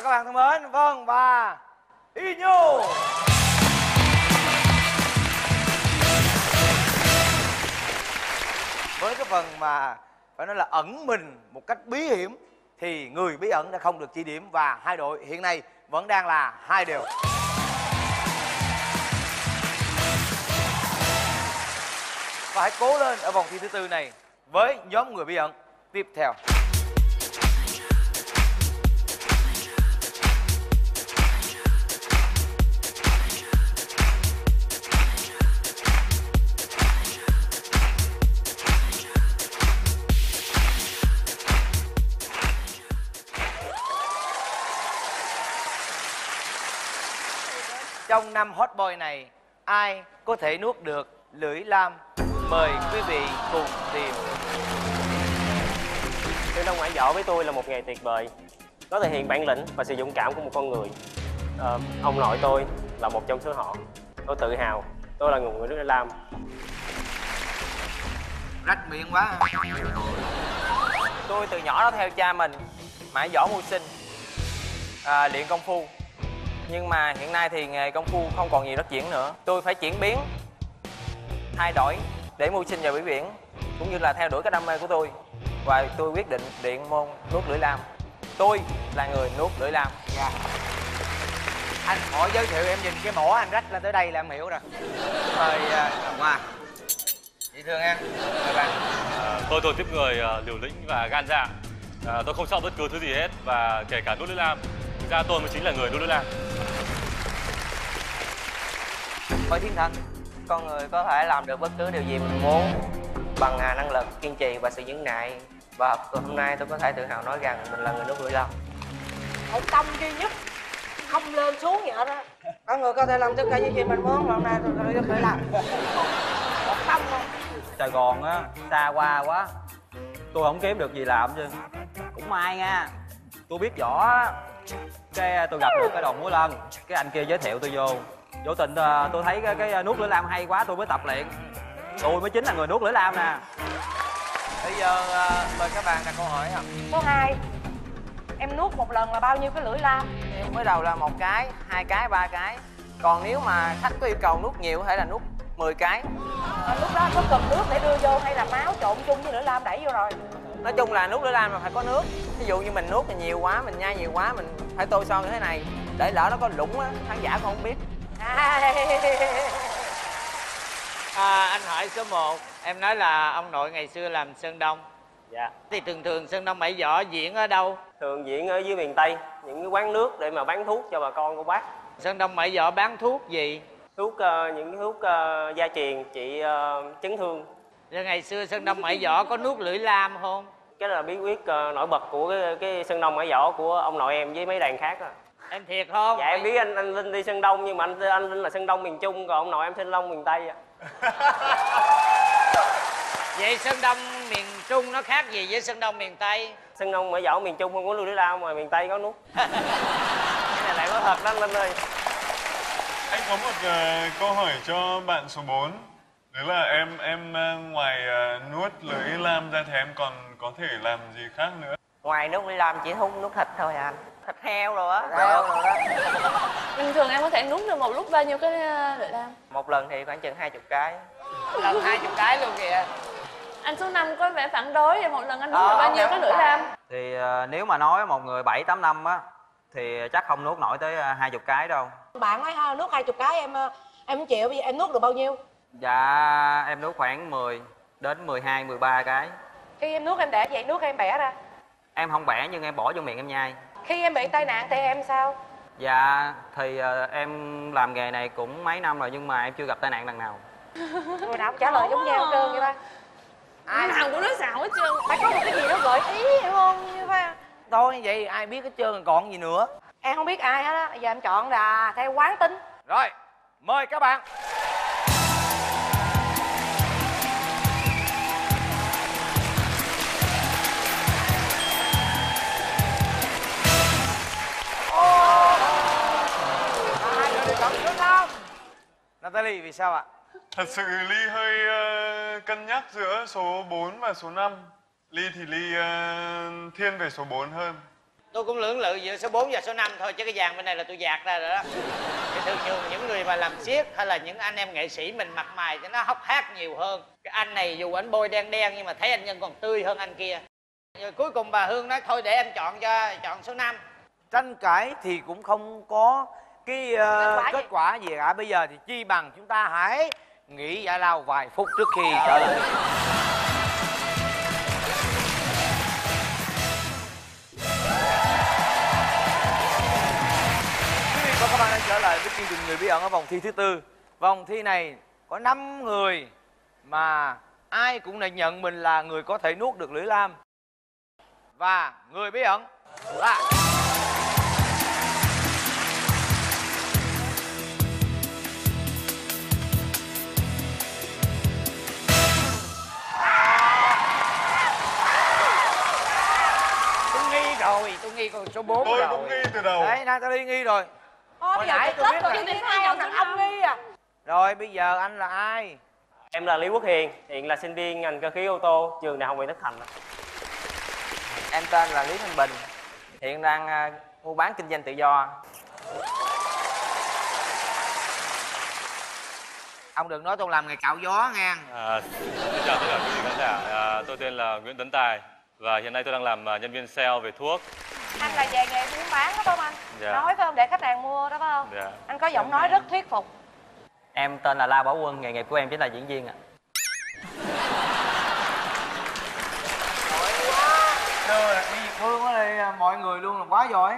và các bạn thân mến, vâng, và Y Nhu. Với cái phần mà phải nói là ẩn mình một cách bí hiểm thì người bí ẩn đã không được chỉ điểm, và hai đội hiện nay vẫn đang là 2 đều. Và hãy cố lên ở vòng thi thứ tư này với nhóm người bí ẩn tiếp theo. Trong năm hot boy này, ai có thể nuốt được lưỡi lam? Mời quý vị cùng tìm. Chơi đông ngoại võ với tôi là một nghề tuyệt vời. Nó thể hiện bản lĩnh và sự dũng cảm của một con người. Ông nội tôi là một trong số họ. Tôi tự hào, tôi là một người lưỡi lam. Rách miệng quá. Tôi từ nhỏ đã theo cha mình mãi võ mưu sinh, luyện công phu. Nhưng mà hiện nay thì nghề công phu không còn nhiều đất diễn nữa. Tôi phải chuyển biến, thay đổi để mưu sinh vào biển biển, cũng như là theo đuổi cái đam mê của tôi. Và tôi quyết định luyện môn nuốt lưỡi lam. Tôi là người nuốt lưỡi lam. Dạ. Anh hỏi giới thiệu, em nhìn cái mỏ anh rách lên tới đây là em hiểu rồi. Mời Ngọc Hoa. Chị thương em. Mời bạn. Tôi thuộc tiếp người liều lĩnh và gan dạ. Tôi không sợ bất cứ thứ gì hết, và kể cả nuốt lưỡi lam. Thực ra tôi mới chính là người nuốt lưỡi lam. Mời Thiên Thành. Con người có thể làm được bất cứ điều gì mình muốn bằng năng lực, kiên trì và sự nhẫn nại. Và hôm nay tôi có thể tự hào nói rằng mình là người nuốt lưỡi lam. Một tâm duy nhất, không lên xuống vậy đó. Con người có thể làm tất cả những gì mình muốn, hôm nay tôi phải làm. Một tâm không? Sài Gòn á, xa qua quá, tôi không kiếm được gì làm chứ. Cũng may nha, tôi biết võ á, cái tôi gặp được cái đoàn múa lân, cái anh kia giới thiệu tôi vô tình tôi thấy cái nuốt lưỡi lam hay quá, tôi mới tập luyện. Tôi mới chính là người nuốt lưỡi lam nè. Bây giờ mời các bạn đặt câu hỏi ạ. Số 2, em nuốt một lần là bao nhiêu cái lưỡi lam? Mới đầu là 1 cái, 2 cái, 3 cái. Còn nếu mà khách có yêu cầu nuốt nhiều có thể là nuốt 10 cái. Lúc đó có cần nước để đưa vô hay là máu trộn chung với lưỡi lam đẩy vô rồi? Nói chung là nuốt lưỡi lam mà phải có nước. Ví dụ như mình nuốt thì nhiều quá, mình nhai nhiều quá, mình phải tô son như thế này. Để lỡ nó có lủng á, khán giả cũng không biết. Anh hỏi số 1, em nói là ông nội ngày xưa làm sơn đông. Dạ. Thì thường sơn đông bảy võ diễn ở đâu? Thường diễn ở dưới miền Tây, những cái quán nước để mà bán thuốc cho bà con cô bác. Sơn đông bảy võ bán thuốc gì? Thuốc những cái thuốc gia truyền trị chấn thương. Rồi ngày xưa sơn đông bảy võ có nuốt lưỡi lam không? Cái là bí quyết nổi bật của cái sơn đông bảy võ của ông nội em với mấy đàn khác á. Em thiệt không? Dạ em biết anh Linh đi Sơn Đông, nhưng mà anh Linh là Sơn Đông miền Trung, còn ông nội em Sơn Đông miền Tây à. Vậy Sơn Đông miền Trung nó khác gì với Sơn Đông miền Tây? Sơn Đông ở võ miền Trung không có nuốt lưỡi lam, mà miền Tây có nuốt. Cái này lại có thật đó anh Linh ơi. Anh có một câu hỏi cho bạn số 4. Đấy là em ngoài nuốt lưỡi lam ra thì em còn có thể làm gì khác nữa? Ngoài nuốt lưỡi lam chỉ nuốt thịt thôi à anh. Thịt heo rồi á. Bình thường em có thể nuốt được một lúc bao nhiêu cái lưỡi lam? Một lần thì khoảng chừng 20 cái. Lần 20 cái luôn kìa. Anh số 5 có vẻ phản đối, một lần anh nuốt được bao nhiêu cái lưỡi lam? Thì nếu mà nói một người 7-8 năm á thì chắc không nuốt nổi tới 20 cái đâu. Bạn nói nuốt 20 cái em không chịu, bây giờ em nuốt được bao nhiêu? Dạ em nuốt khoảng 10 đến 12, 13 cái. Khi em nuốt em để vậy, nuốt em bẻ ra? Em không bẻ nhưng em bỏ vô miệng em nhai. Khi em bị tai nạn thì em sao? Dạ thì em làm nghề này cũng mấy năm rồi nhưng mà em chưa gặp tai nạn lần nào. Người nào cũng trả lời giống nhau trơn vậy ta. Ai nào cũng nói xạo hết trơn. Phải có một cái gì đó gợi ý hiểu không? Như vậy. Thôi vậy ai biết hết trơn còn gì nữa. Em không biết ai hết á, giờ em chọn là theo quán tính. Rồi, mời các bạn. Natalie vì sao ạ? Thật sự Ly hơi cân nhắc giữa số 4 và số 5. Ly thì Ly thiên về số 4 hơn. Tôi cũng lưỡng lự giữa số 4 và số 5 thôi, chứ cái vàng bên này là tôi dạt ra rồi đó. Thì thường thường những người mà làm xiếc hay là những anh em nghệ sĩ mình mặt mày cho nó hốc hác nhiều hơn. Cái anh này dù anh bôi đen đen nhưng mà thấy anh Nhân còn tươi hơn anh kia. Rồi cuối cùng bà Hương nói thôi để em chọn số 5. Tranh cãi thì cũng không có cái kết quả gì cả. Bây giờ thì chi bằng chúng ta hãy nghỉ giải lao vài phút trước khi trở lại. Quý vị và các bạn đang trở lại với chương trình Người Bí Ẩn ở vòng thi thứ tư. Vòng thi này có 5 người mà ai cũng đã nhận mình là người có thể nuốt được lưỡi lam. Và người bí ẩn là tôi nghi con số 4 tôi rồi. cũng nghi từ đầu. Đấy, Natalie nghi rồi. Bây giờ nãy tôi biết rồi, đi hai ông nghi à. Rồi bây giờ anh là ai? Em là Lý Quốc Hiền, hiện là sinh viên ngành cơ khí ô tô, trường Đại học Nguyễn Tất Thành. Em tên là Lý Thanh Bình, hiện đang mua bán kinh doanh tự do. Ông đừng nói tôi làm nghề cạo gió nghe. Xin chào tất cả quý vị khán giả. Tôi tên là Nguyễn Tấn Tài và hiện nay tôi đang làm nhân viên sale về thuốc. Anh là về nghề buôn bán đó phải không anh? Dạ. Nói phải không, để khách hàng mua đó phải không? Dạ. Anh có giọng nói rất thuyết phục. Em tên là La Bảo Quân, nghề nghiệp của em chính là diễn viên ạ. Đưa là đi Phương ở đây mọi người luôn là quá giỏi.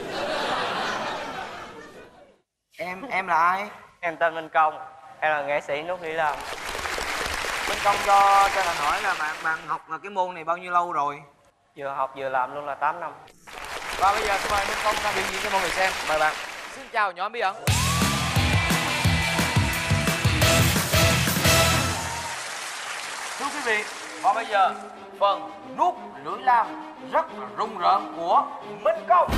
Em là ai? Em tên Minh Công, em là nghệ sĩ nuốt lưỡi lam. Minh Công cho anh hỏi là bạn học là cái môn này bao nhiêu lâu rồi? Vừa học vừa làm luôn là 8 năm. Và bây giờ xin mời Minh Công ra biểu diễn cho mọi người xem. Mời bạn. Xin chào nhóm bí ẩn. Thưa quý vị, và bây giờ phần nuốt lưỡi lam rất là rung rợn của Minh Công.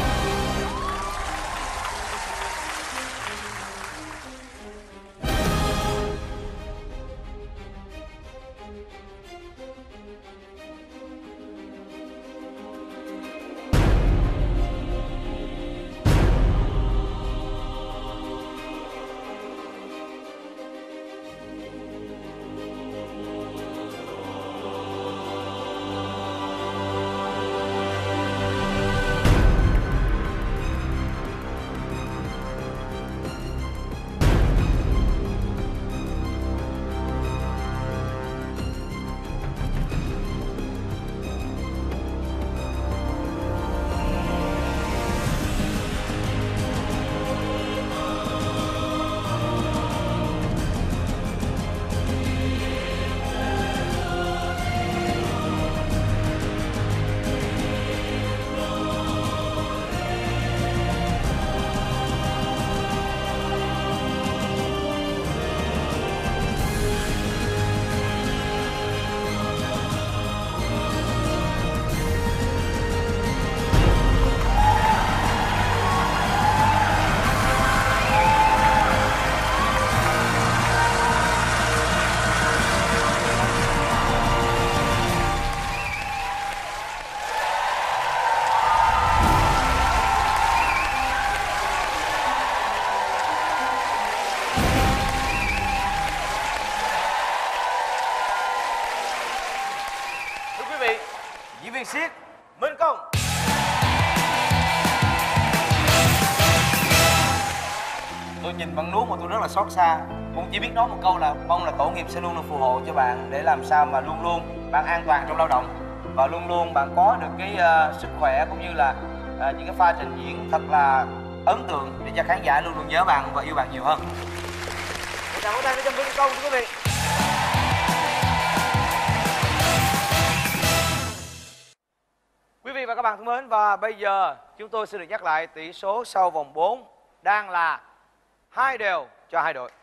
Siết Minh Công. Tôi nhìn bạn nuốt mà tôi rất là xót xa. Cũng chỉ biết nói một câu là mong là tổ nghiệp sẽ luôn luôn phù hộ cho bạn, để làm sao mà luôn luôn bạn an toàn trong lao động và luôn luôn bạn có được cái sức khỏe cũng như là những cái pha trình diễn thật là ấn tượng để cho khán giả luôn luôn nhớ bạn và yêu bạn nhiều hơn. Một tràng pháo tay để cho Minh Công thưa quý vị. Quý vị và các bạn thân mến, và bây giờ chúng tôi xin được nhắc lại tỷ số sau vòng 4 đang là 2-2 cho hai đội.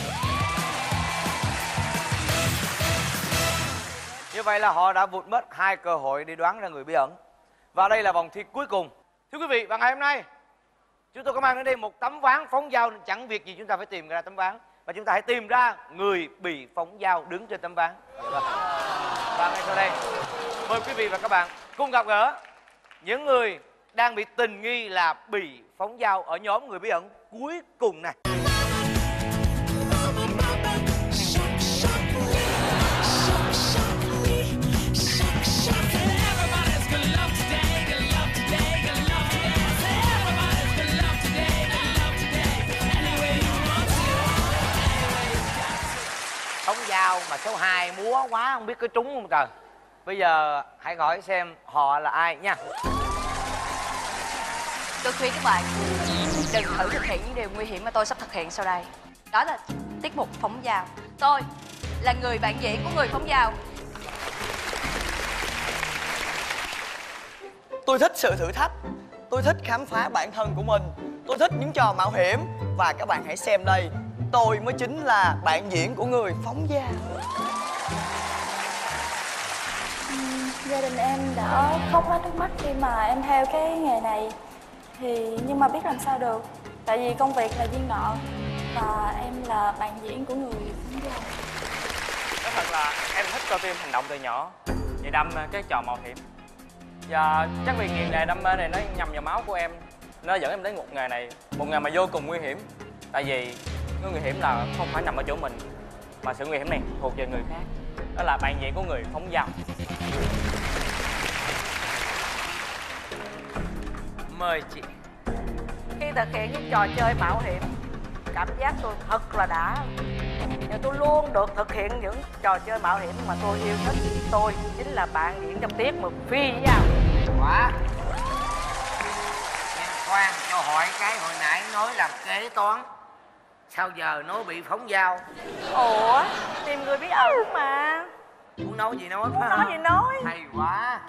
Như vậy là họ đã vụt mất 2 cơ hội để đoán ra người bí ẩn. Và đây là vòng thi cuối cùng. Thưa quý vị, và ngày hôm nay chúng tôi có mang đến đây một tấm ván phóng dao, chẳng việc gì chúng ta phải tìm ra tấm ván, và chúng ta hãy tìm ra người bị phóng dao đứng trên tấm ván. Và ngay sau đây mời quý vị và các bạn cùng gặp gỡ những người đang bị tình nghi là bị phóng dao ở nhóm người bí ẩn cuối cùng này. Phóng dao mà số 2 múa quá không biết có trúng không trời. Bây giờ hãy hỏi xem họ là ai nha. Tôi khuyên các bạn đừng thử thực hiện những điều nguy hiểm mà tôi sắp thực hiện sau đây. Đó là tiết mục phóng dao. Tôi là người bạn diễn của người phóng dao. Tôi thích sự thử thách, tôi thích khám phá bản thân của mình, tôi thích những trò mạo hiểm. Và các bạn hãy xem đây, tôi mới chính là bạn diễn của người phóng dao. Gia đình em đã khóc hết nước mắt khi mà em theo cái nghề này. Nhưng mà biết làm sao được, tại vì công việc là duyên nợ và em là bạn diễn của người phóng dao. Nói thật là em thích coi phim hành động từ nhỏ, vậy đam mê cái trò mạo hiểm. Và chắc vì nghiền nghề đam mê này nó nhằm vào máu của em, nó dẫn em đến một nghề này, một nghề mà vô cùng nguy hiểm. Tại vì cái nguy hiểm là không phải nằm ở chỗ mình, mà sự nguy hiểm này thuộc về người khác. Đó là bạn diễn của người phóng dao. Mời chị. Khi thực hiện những trò chơi mạo hiểm, cảm giác tôi thật là đã. Nhưng tôi luôn được thực hiện những trò chơi mạo hiểm mà tôi yêu thích. Tôi chính là bạn diễn trong tiết mục phi dao. Quá. Em khoan, cho hỏi cái hồi nãy nói làm kế toán, sao giờ nói bị phóng dao? Ủa, tìm người bí ẩn mà. Muốn nói gì nói? Muốn nói gì nói. Hay quá.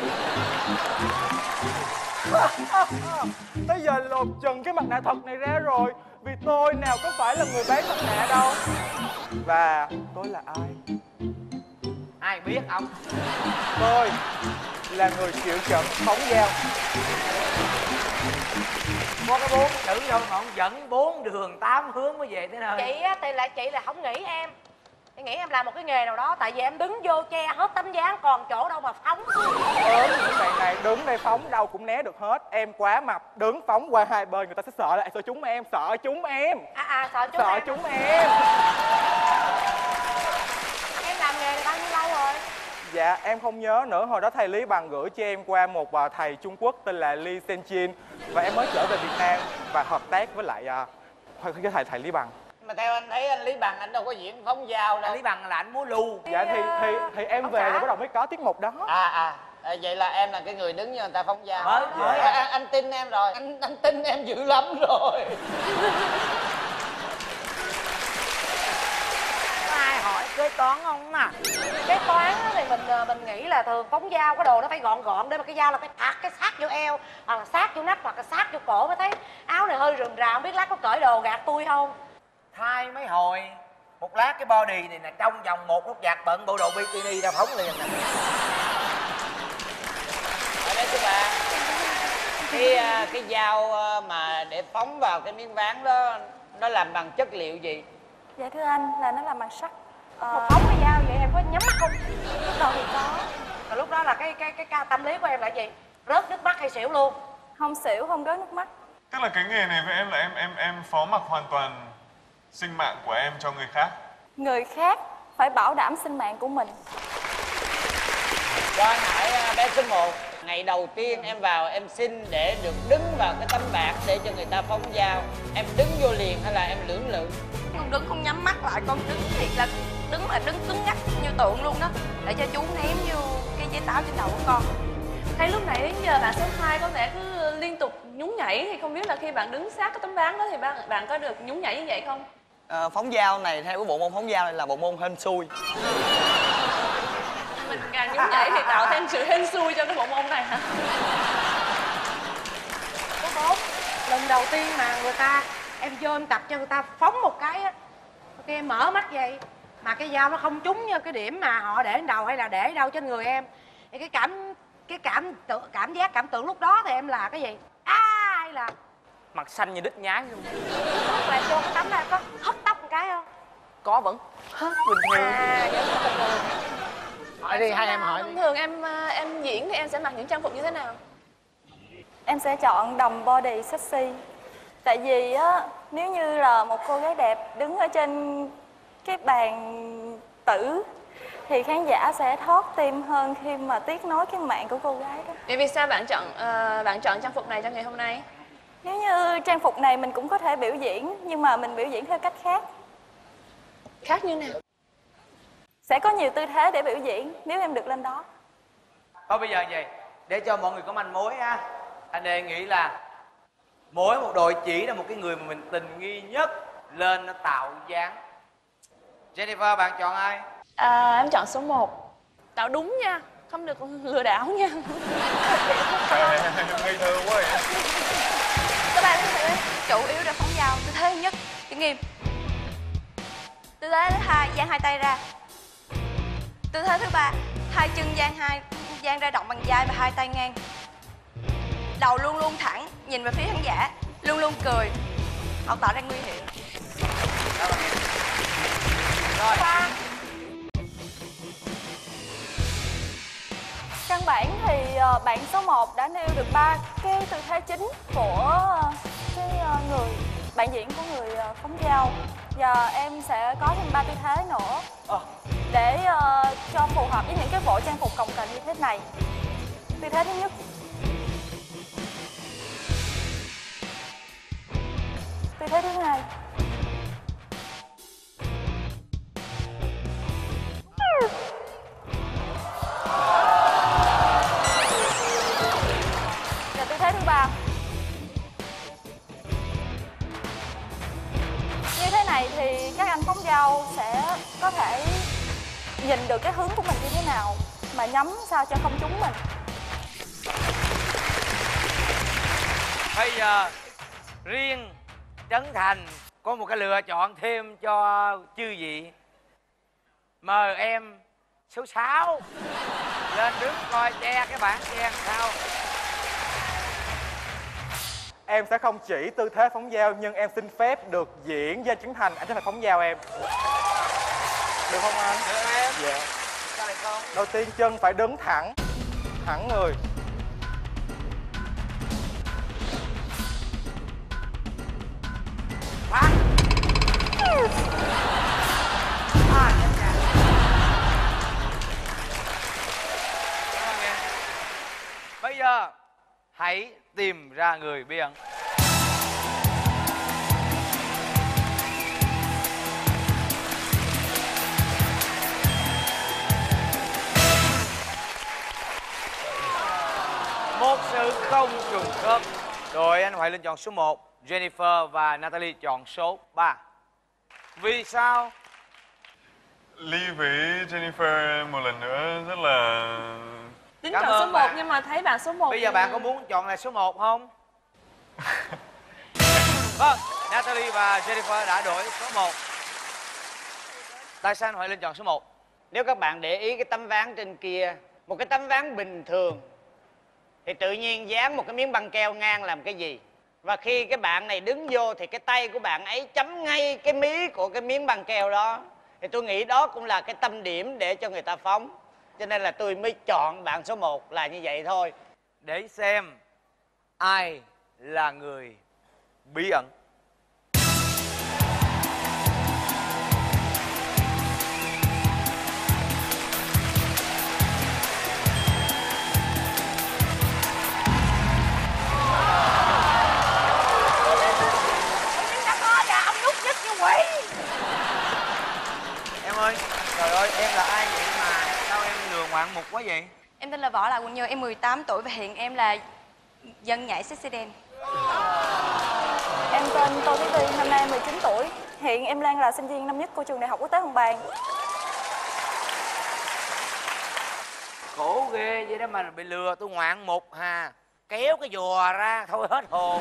Tới giờ lột trần cái mặt nạ thật này ra rồi. Vì tôi nào có phải là người bán mặt nạ đâu. Và tôi là ai? Ai biết ông? Tôi là người chịu trận phóng dao. Có cái 4 chữ thôi mà ông dẫn 4 đường 8 hướng mới về tới nơi. Chị là không nghĩ em. Chị nghĩ em làm một cái nghề nào đó. Tại vì em đứng vô che hết tấm dáng, còn chỗ đâu mà phóng. Những bạn này đứng đây phóng đâu cũng né được hết. Em quá mập, đứng phóng qua hai bên người ta sẽ sợ là sợ chúng em. Sợ chúng em. Sợ chúng em. Em làm nghề này bao nhiêu lâu rồi? Dạ em không nhớ nữa. Hồi đó thầy Lý Bằng gửi cho em qua một thầy Trung Quốc tên là Lee Senjin. Và em mới trở về Việt Nam và hợp tác với lại cái thầy Lý Bằng. Mà theo anh thấy anh Lý Bằng anh đâu có diễn phóng dao đâu. Anh Lý Bằng là anh múa lù. Dạ thì em về rồi bắt đầu mới có tiết mục đó. Vậy là em là cái người đứng cho người ta phóng dao. Anh tin em rồi. Anh tin em dữ lắm rồi. Có ai hỏi kế toán không nè? Kế toán thì mình nghĩ là thường phóng dao cái đồ nó phải gọn gọn để mà cái dao là phải thắt cái sát vô eo, hoặc là sát vô nách, hoặc là sát vô cổ. Mới thấy áo này hơi rườm rà, không biết lát có cởi đồ gạt tôi không. Thay mấy hồi một lát cái body này nè, trong vòng 1 lúc giặt bận bộ đồ bikini ra phóng liền nè. Ở đây thưa bà, cái dao mà để phóng vào cái miếng ván đó nó làm bằng chất liệu gì? Dạ thưa anh, là nó làm bằng sắt. Một phóng cái dao vậy em có nhắm mắt không? Lúc đầu thì có. Rồi lúc đó là cái tâm lý của em là gì? Rớt nước mắt hay xỉu luôn? Không xỉu, không rớt nước mắt. Tức là cái nghề này với em là em phó mặc hoàn toàn sinh mạng của em cho người khác. Người khác phải bảo đảm sinh mạng của mình. Cho anh hỏi bé số 1, ngày đầu tiên em vào em xin để được đứng vào cái tấm bảng để cho người ta phóng dao, em đứng vô liền hay là em lưỡng lự? Con đứng không nhắm mắt lại, con đứng thiệt là đứng cứng ngắc như tượng luôn đó, để cho chú ném vô cái giấy táo trên đầu của con. Thấy lúc nãy đến giờ bạn số 2 có vẻ cứ liên tục nhún nhảy, thì không biết là khi bạn đứng sát cái tấm ván đó thì bạn có được nhún nhảy như vậy không? Phóng dao này theo cái bộ môn phóng dao này là bộ môn hên xui. Mình càng nhún nhảy thì tạo thêm sự hên xui cho cái bộ môn này hả? Số 4, lần đầu tiên mà em vô em tập cho người ta phóng một cái á, cái em mở mắt vậy mà cái dao nó không trúng như cái điểm mà họ để trên đầu hay là để đâu trên người em, thì cảm giác cảm tưởng lúc đó thì em là cái gì? Hay là Mặt xanh như đít nhái luôn. lúc là cho cái tấm này có hất tóc một cái không? Có vẫn hết bình thường. Vẫn bình thường. Hỏi đi, hai em hỏi đi. Thông thường em diễn thì em sẽ mặc những trang phục như thế nào? Em sẽ chọn đồng body sexy. Tại vì á, nếu như là một cô gái đẹp đứng ở trên cái bàn tử thì khán giả sẽ thót tim hơn khi mà tiếc nối cái mạng của cô gái đó. Vì sao bạn chọn trang phục này cho ngày hôm nay? Nếu như trang phục này mình cũng có thể biểu diễn, nhưng mà mình biểu diễn theo cách khác. Khác như nào? Sẽ có nhiều tư thế để biểu diễn nếu em được lên đó. Thôi bây giờ vậy, để cho mọi người có manh mối á, anh đề nghị là mỗi một đội chỉ là một cái người mà mình tình nghi nhất lên nó tạo dáng. Jennifer, bạn chọn ai? Em chọn số 1. Tạo đúng nha, không được lừa đảo nha. Ngây thơ quá vậy. Các bạn chủ yếu là phóng dao. Tư thế thứ nhất, đứng nghiêm. Tư thế thứ hai, dang hai tay ra. Tư thế thứ ba, hai chân dang ra động bằng vai và hai tay ngang. Đầu luôn luôn thẳng, nhìn về phía khán giả, luôn luôn cười, không tạo ra nguy hiểm. Rồi. Căn bản thì bạn số 1 đã nêu được 3 cái tư thế chính của cái người bạn diễn của người phóng dao. Giờ em sẽ có thêm 3 tư thế nữa để cho phù hợp với những cái bộ trang phục cồng kềnh như thế này. Tư thế thứ nhất, tư thế thứ hai, và tư thế thứ ba. Như thế này thì các anh phóng dao sẽ có thể nhìn được cái hướng của mình như thế nào mà nhắm sao cho không trúng mình. Bây giờ riêng Trấn Thành có một cái lựa chọn thêm cho chư vị. Mời em số 6 lên đứng coi che cái bảng che làm sao. Em sẽ không chỉ tư thế phóng dao, nhưng em xin phép được diễn với anh Trấn Thành. Anh Trấn Thành phóng dao em. Được không anh? Được em. Dạ. Sao lại không? Đầu tiên chân phải đứng thẳng, thẳng người. Phát. Bây giờ hãy tìm ra người bí ẩn. Một sự không trùng khớp. Đội anh Hoài Linh chọn số 1, Jennifer và Natalie chọn số 3. Vì sao? Ly với Jennifer một lần nữa rất là... Tính chọn số 1 nhưng mà thấy bạn số 1. Bây giờ bạn có muốn chọn lại số 1 không? Vâng, Natalie và Jennifer đã đổi số 1. Tại sao anh Hoài Linh chọn số 1? Nếu các bạn để ý cái tấm ván trên kia, một cái tấm ván bình thường thì tự nhiên dán một cái miếng băng keo ngang làm cái gì? Và khi cái bạn này đứng vô thì cái tay của bạn ấy chấm ngay cái mí của cái miếng băng keo đó. Thì tôi nghĩ đó cũng là cái tâm điểm để cho người ta phóng. Cho nên là tôi mới chọn bạn số 1 là như vậy thôi. Để xem ai là người bí ẩn. Em ơi, trời ơi, em là ai vậy mà sao em lừa ngoạn mục quá vậy? Em tên là Võ Lại Quỳnh Như, em 18 tuổi và hiện em là dân nhảy sexy dance. Em tên Tô Thúy Tiên, năm nay em 19 tuổi. Hiện em đang là sinh viên năm nhất của trường Đại học Quốc tế Hồng Bàng. Khổ ghê vậy đó mà bị lừa tôi ngoạn mục hà. Kéo cái dùa ra thôi hết hồn.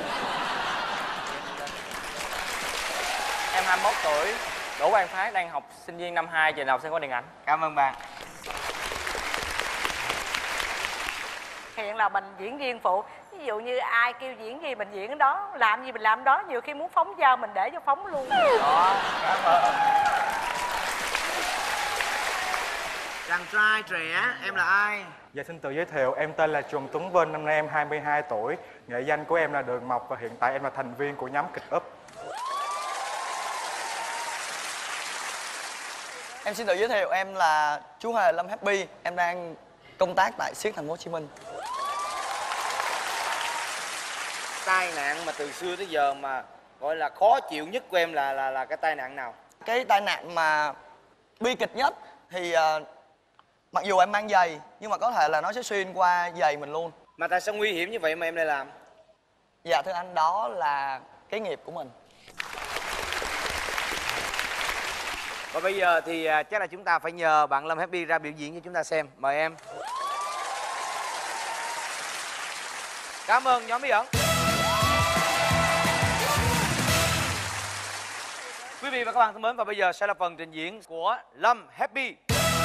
Em 21 tuổi, Đỗ Quang Phát, đang học sinh viên năm 2 trường Đại học Sân khấu Điện ảnh. Cảm ơn bạn. Hiện là mình diễn viên phụ. Ví dụ như ai kêu diễn gì mình diễn đó, làm gì mình làm đó. Nhiều khi muốn phóng dao mình để cho phóng luôn. Đó, cảm ơn. Chàng trai trẻ, em là ai? Dạ xin tự giới thiệu, em tên là Trần Tuấn Vinh, năm nay em 22 tuổi. Nghệ danh của em là Đường Mộc và hiện tại em là thành viên của nhóm kịch Up. Em xin tự giới thiệu, em là chú Hề Lâm Happy. Em đang công tác tại Siếc Thành phố Hồ Chí Minh. Tai nạn mà từ xưa tới giờ mà gọi là khó chịu nhất của em là cái tai nạn nào? Cái tai nạn mà bi kịch nhất thì mặc dù em mang giày nhưng mà có thể là nó sẽ xuyên qua giày mình luôn. Mà tại sao nguy hiểm như vậy mà em lại làm? Dạ thưa anh, đó là cái nghiệp của mình. Và bây giờ thì chắc là chúng ta phải nhờ bạn Lâm Happy ra biểu diễn cho chúng ta xem. Mời em. Cảm ơn nhóm bí ẩn. Quý vị và các bạn thân mến, và bây giờ sẽ là phần trình diễn của Lâm Happy.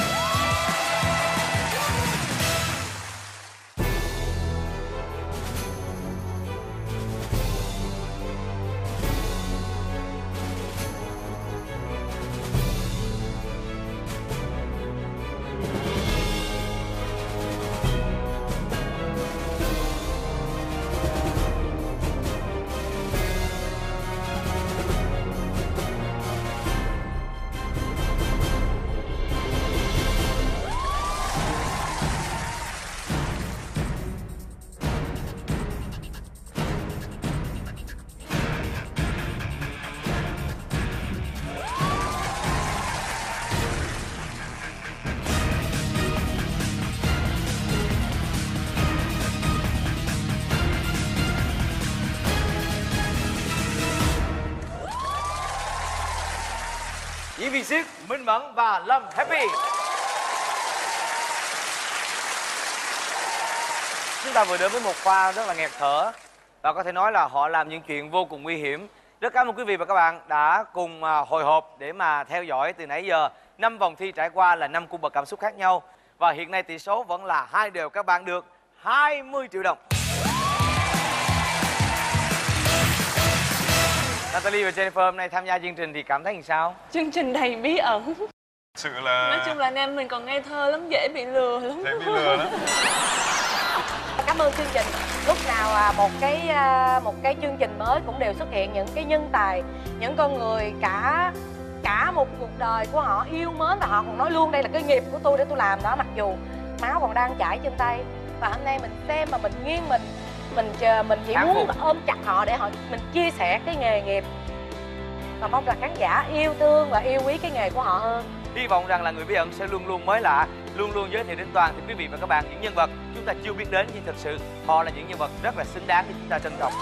Diễn viên siếc Minh Mẫn và Lâm Happy. Chúng ta vừa đến với một pha rất là nghẹt thở và có thể nói là họ làm những chuyện vô cùng nguy hiểm. Rất cảm ơn quý vị và các bạn đã cùng hồi hộp để mà theo dõi từ nãy giờ. 5 vòng thi trải qua là 5 cung bậc cảm xúc khác nhau và hiện nay tỷ số vẫn là 2-2. Các bạn được 20 triệu đồng. Natalie và Jennifer hôm nay tham gia chương trình thì cảm thấy làm sao? Chương trình đầy bí ẩn. Sự là... Nói chung là anh em mình còn ngây thơ lắm, dễ bị lừa lắm. Dễ bị lừa lắm. Cảm ơn chương trình. Lúc nào một cái chương trình mới cũng đều xuất hiện những cái nhân tài, những con người cả một cuộc đời của họ yêu mến và họ còn nói luôn đây là cái nghiệp của tôi để tôi làm đó, mặc dù máu còn đang chảy trên tay. Và hôm nay mình xem mà mình nghiêng mình chỉ muốn ôm chặt họ để mình chia sẻ cái nghề nghiệp và mong là khán giả yêu thương và yêu quý cái nghề của họ hơn. Hy vọng rằng là người bí ẩn sẽ luôn luôn mới lạ, luôn luôn giới thiệu đến toàn thể quý vị và các bạn những nhân vật chúng ta chưa biết đến, nhưng thực sự họ là những nhân vật rất là xứng đáng để chúng ta trân trọng.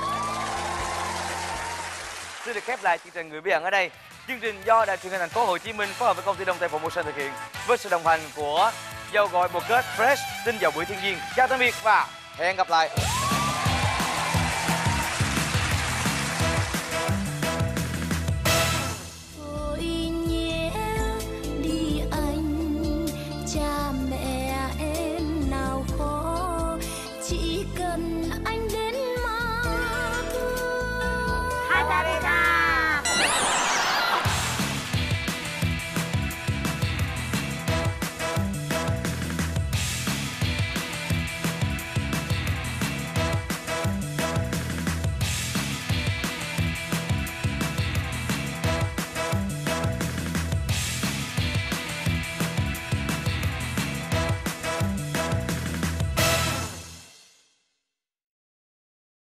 Xin được khép lại chương trình Người Bí Ẩn ở đây. Chương trình do Đài Truyền hình Thành phố Hồ Chí Minh phối hợp với công ty Đông Tây Promotion thực hiện với sự đồng hành của dầu gội bột kết Fresh, tinh dầu bưởi thiên nhiên. Chào tạm biệt và hẹn gặp lại. Hai ta đi.